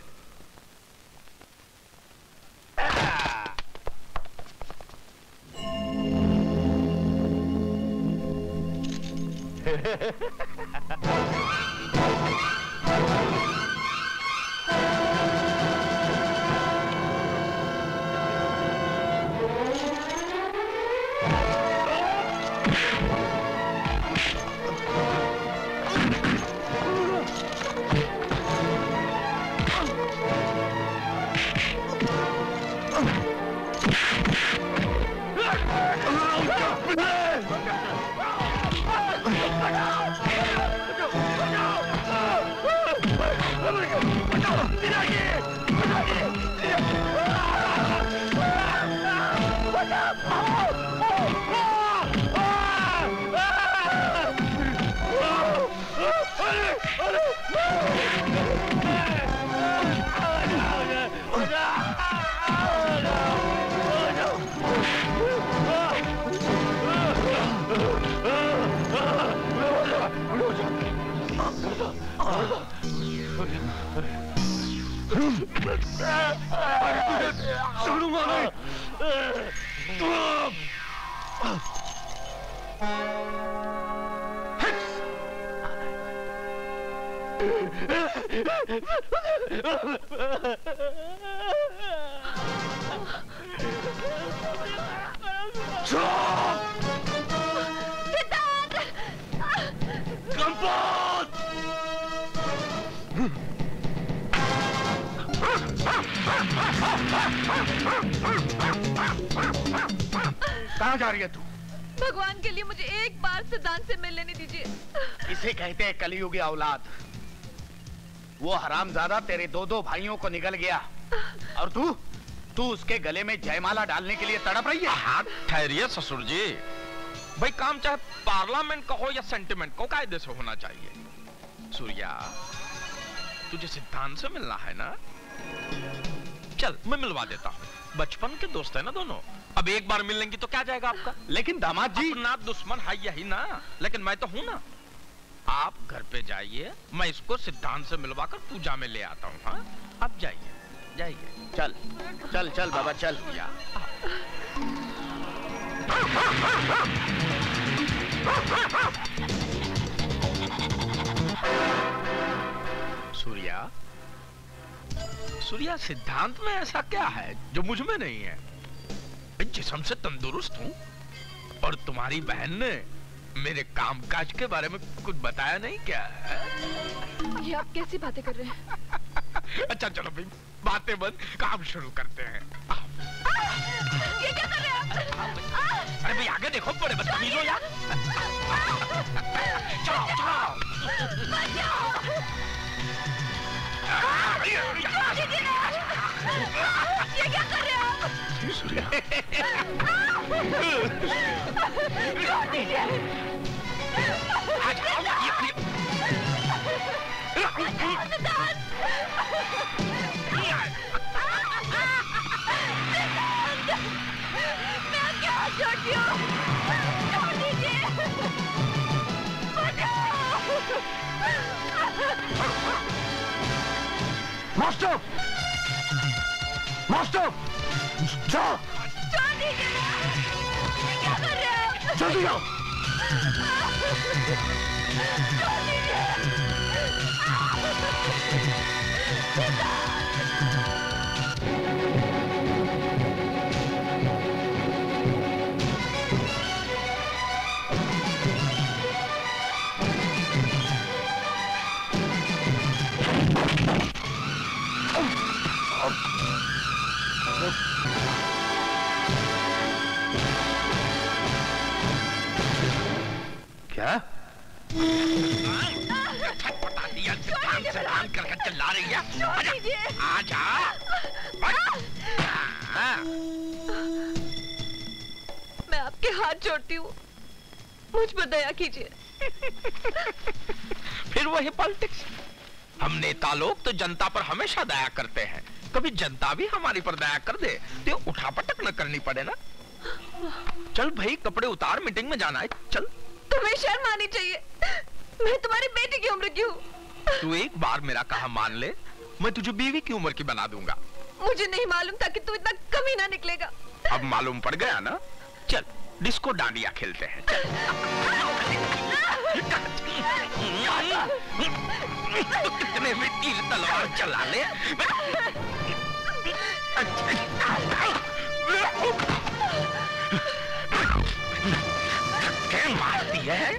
कहाँ जा रही है तू? भगवान के लिए मुझे एक बार सिद्धांत से मिल लेने दीजिए। इसे कहते हैं कलयुगी औलाद। वो हरामजादा तेरे दो भाइयों को निगल गया और तू उसके गले में जयमाला डालने के लिए तड़प रही है। हाँ, ठहरिए ससुर जी। भाई काम चाहे पार्लियामेंट का हो या सेंटिमेंट को कायदे से होना चाहिए। सूर्या, तुझे सिद्धांत से मिलना है ना? चल मैं मिलवा देता हूँ। बचपन के दोस्त है ना दोनों। अब एक बार मिल लेंगी तो क्या जाएगा आपका? लेकिन दामाद जी, अपना दुश्मन है यही ना, लेकिन मैं तो हूं ना। आप घर पे जाइए, मैं इसको सिद्धांत से मिलवाकर पूजा में ले आता हूँ। हाँ, अब जाइए जाइए। चल चल चल बाबा चल। सूर्या, सूर्या, सिद्धांत में ऐसा क्या है जो मुझ में नहीं है? जिस्म से तंदुरुस्त हूँ और तुम्हारी बहन ने मेरे कामकाज के बारे में कुछ बताया नहीं क्या? ये आप कैसी बातें कर रहे हैं? अच्छा चलो भाई, बातें बंद, काम शुरू करते हैं। ये क्या कर रहे हैं आप? अरे भाई आगे देखो, बड़े बदतमीज हो यार। चलो चलो। ये क्या कर रहे हैं आप? सूर्या, मैं क्या छोटी हूँ? छोड़ दीजिए। मास्टर, मास्टर, जाओ। छोड़ दीजिए। क्या कर रहे हैं? जल्दी जाओ। छोड़ दीजिए। क्या? करके चिल्ला रही है। आजा। मैं आपके हाथ जोड़ती हूँ, मुझ पर दया कीजिए। फिर वही पॉलिटिक्स। हम नेता लोग तो जनता पर हमेशा दया करते हैं। कभी जनता भी हमारी पर दया कर दे तो उठा पटक न करनी पड़े ना। चल भाई, कपड़े उतार, मीटिंग में जाना है, चल। तुम्हें शर्म आनी चाहिए, मैं तुम्हारी बेटी की उम्र की हूँ। तू एक बार मेरा कहा मान ले, मैं तुझे बीवी की उम्र की बना दूंगा। मुझे नहीं मालूम था कि तू इतना कमी ना निकलेगा। अब मालूम पड़ गया ना? चल डिस्को डांडिया खेलते हैं, चल। कितने में तीर तलवार चला ले। क्या मारती है?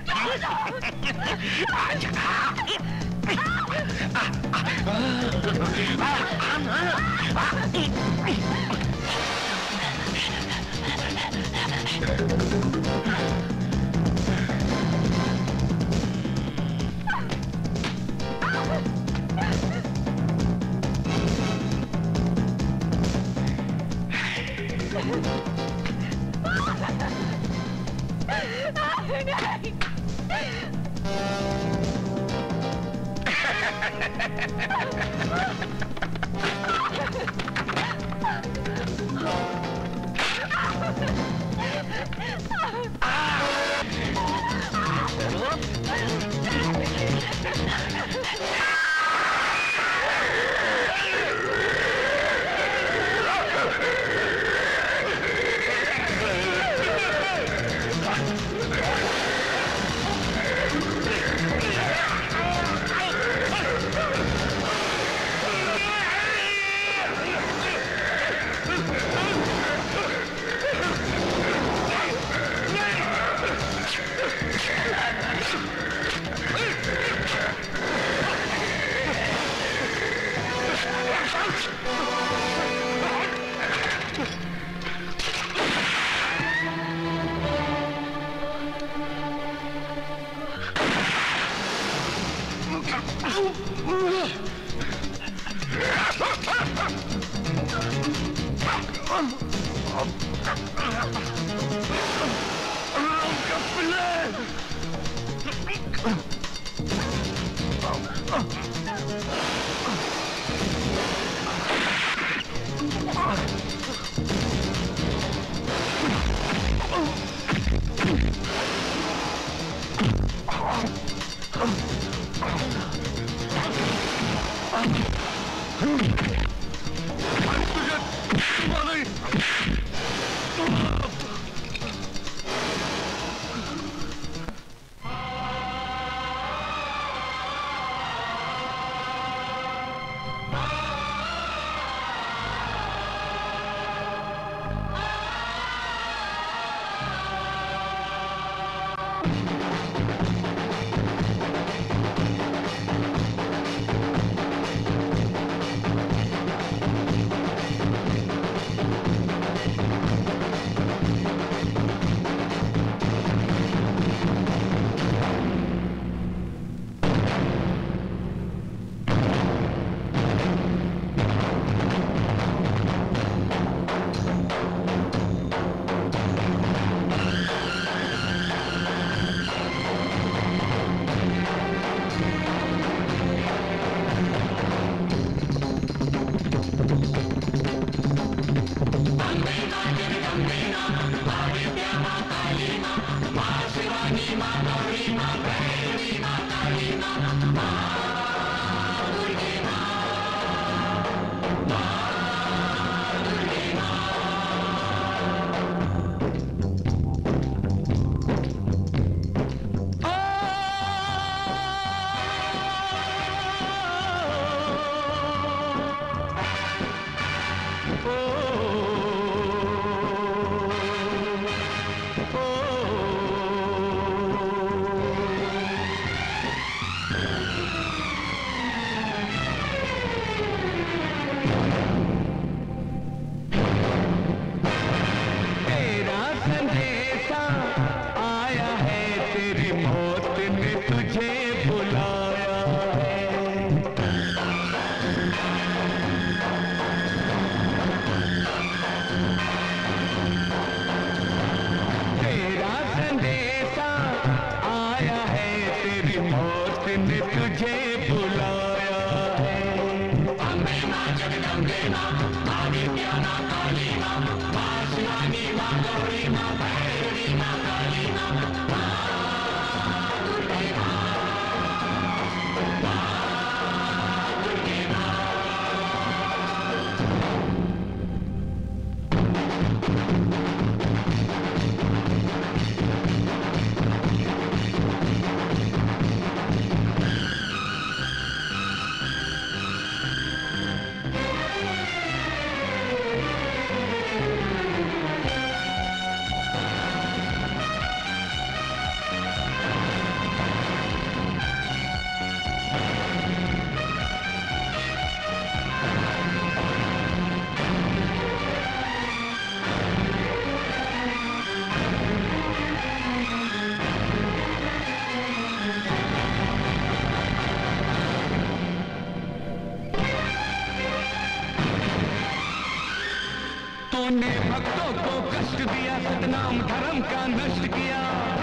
तूने भक्तों को कष्ट दिया, सतनाम धर्म का नष्ट किया।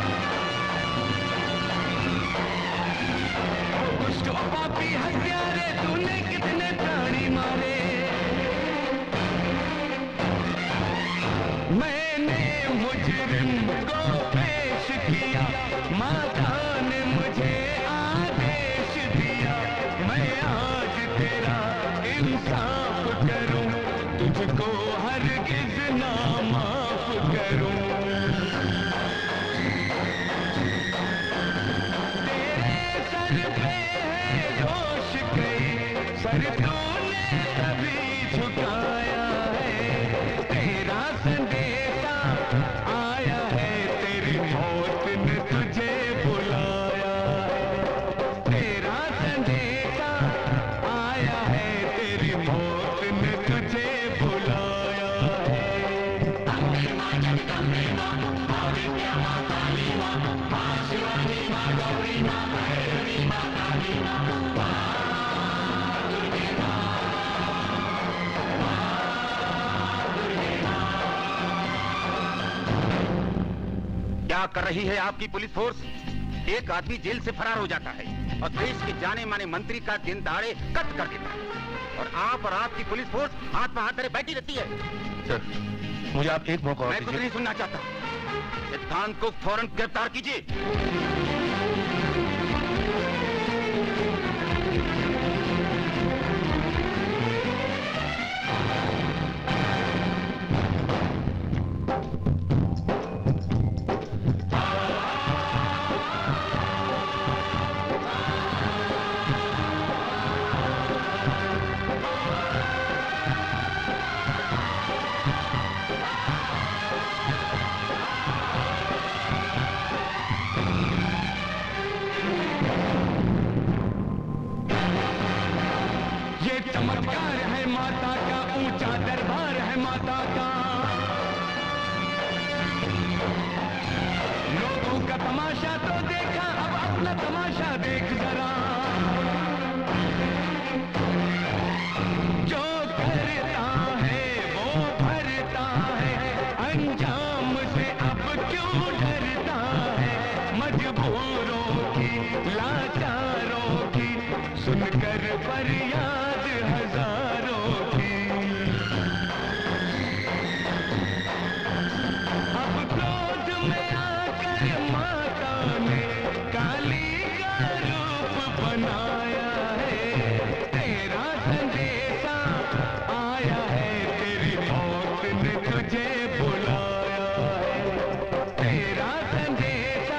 दुष्ट और पापी हत्यारे तूने कितने प्राणी मारे। मैंने मुजरिम को पेश किया, माता ने मुझे आदेश दिया। मैं आज तेरा इंसाफ करूं, तुझको हरगिज ना माफ करूं। तेरे सर पे है जोश कई, सर तूने कभी झुकाया है। तेरा संदेशा आया है, तेरी मौत ने तुझे बुलाया है। तेरा संदेशा आया है, तेरी मौत ने तुझे बुलाया है। क्या कर रही है आपकी पुलिस फोर्स? एक आदमी जेल से फरार हो जाता है और देश के जाने माने मंत्री का दिन दहाड़े कत्ल कर देता है, और आप और आपकी पुलिस फोर्स हाथ में हाथ धरे बैठी रहती है। सर, मुझे आप एक मौका और मैं कुछ दीजिए। नहीं सुनना चाहता। सिद्धांत को फौरन गिरफ्तार कीजिए। ये चमत्कार है माता का, ऊंचा दरबार है माता का। लोगों का तमाशा तो देखा, अब अपना तमाशा देख जरा। जो करता है वो भरता है, अंजाम से अब क्यों डरता है। मजबूरों की, लाचारों की सुनकर फरियाद हजारों की। अब क्रोध में आकर माता ने काली का रूप बनाया है। तेरा संदेशा आया है, तेरी मौत ने तुझे बुलाया है। तेरा संदेशा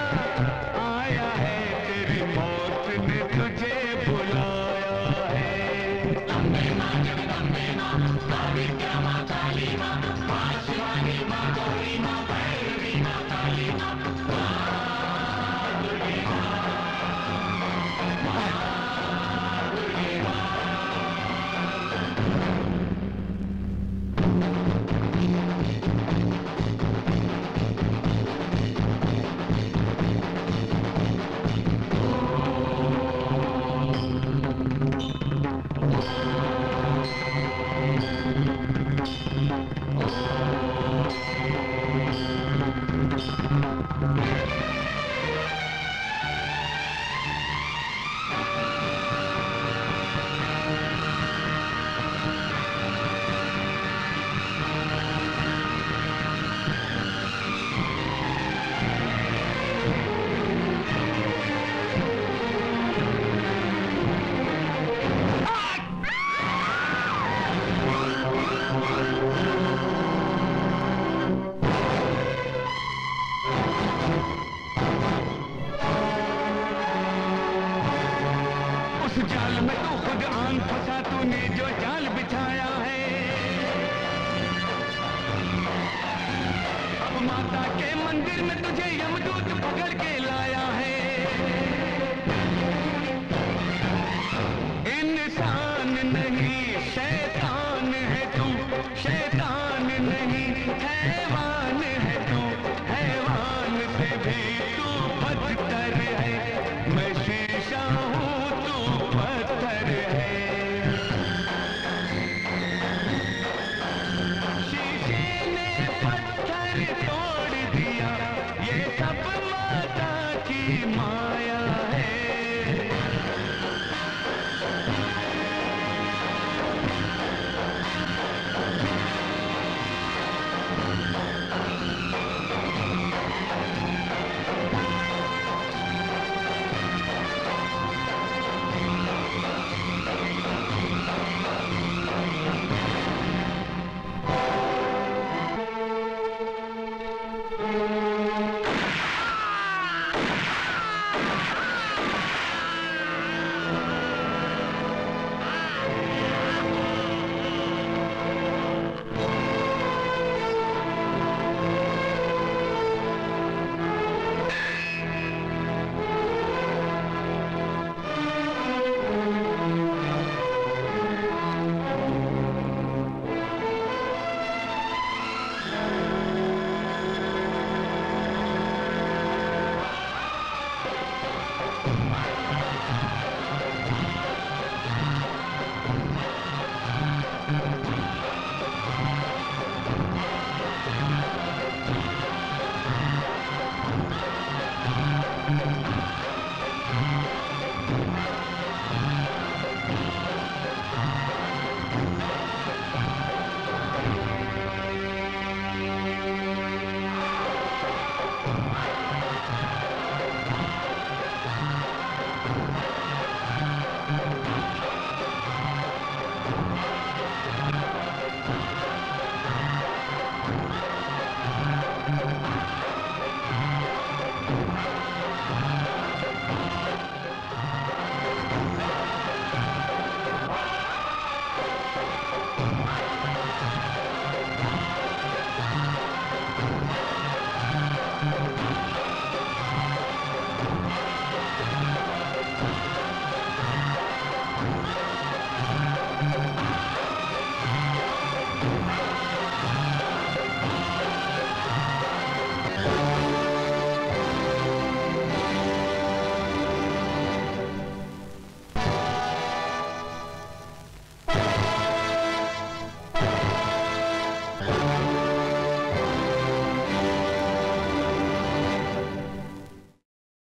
जान फंसा तूने जो जाल बिछाया है, अब माता के मंदिर में तुझे यमदूत पकड़ के लाया है। इंसान नहीं शैतान है तू, शैतान नहीं हैवान है तू, हैवान से भी तू बदतर है। मैं शीशा हूँ तू पत्थर है। शीशे में पत्थर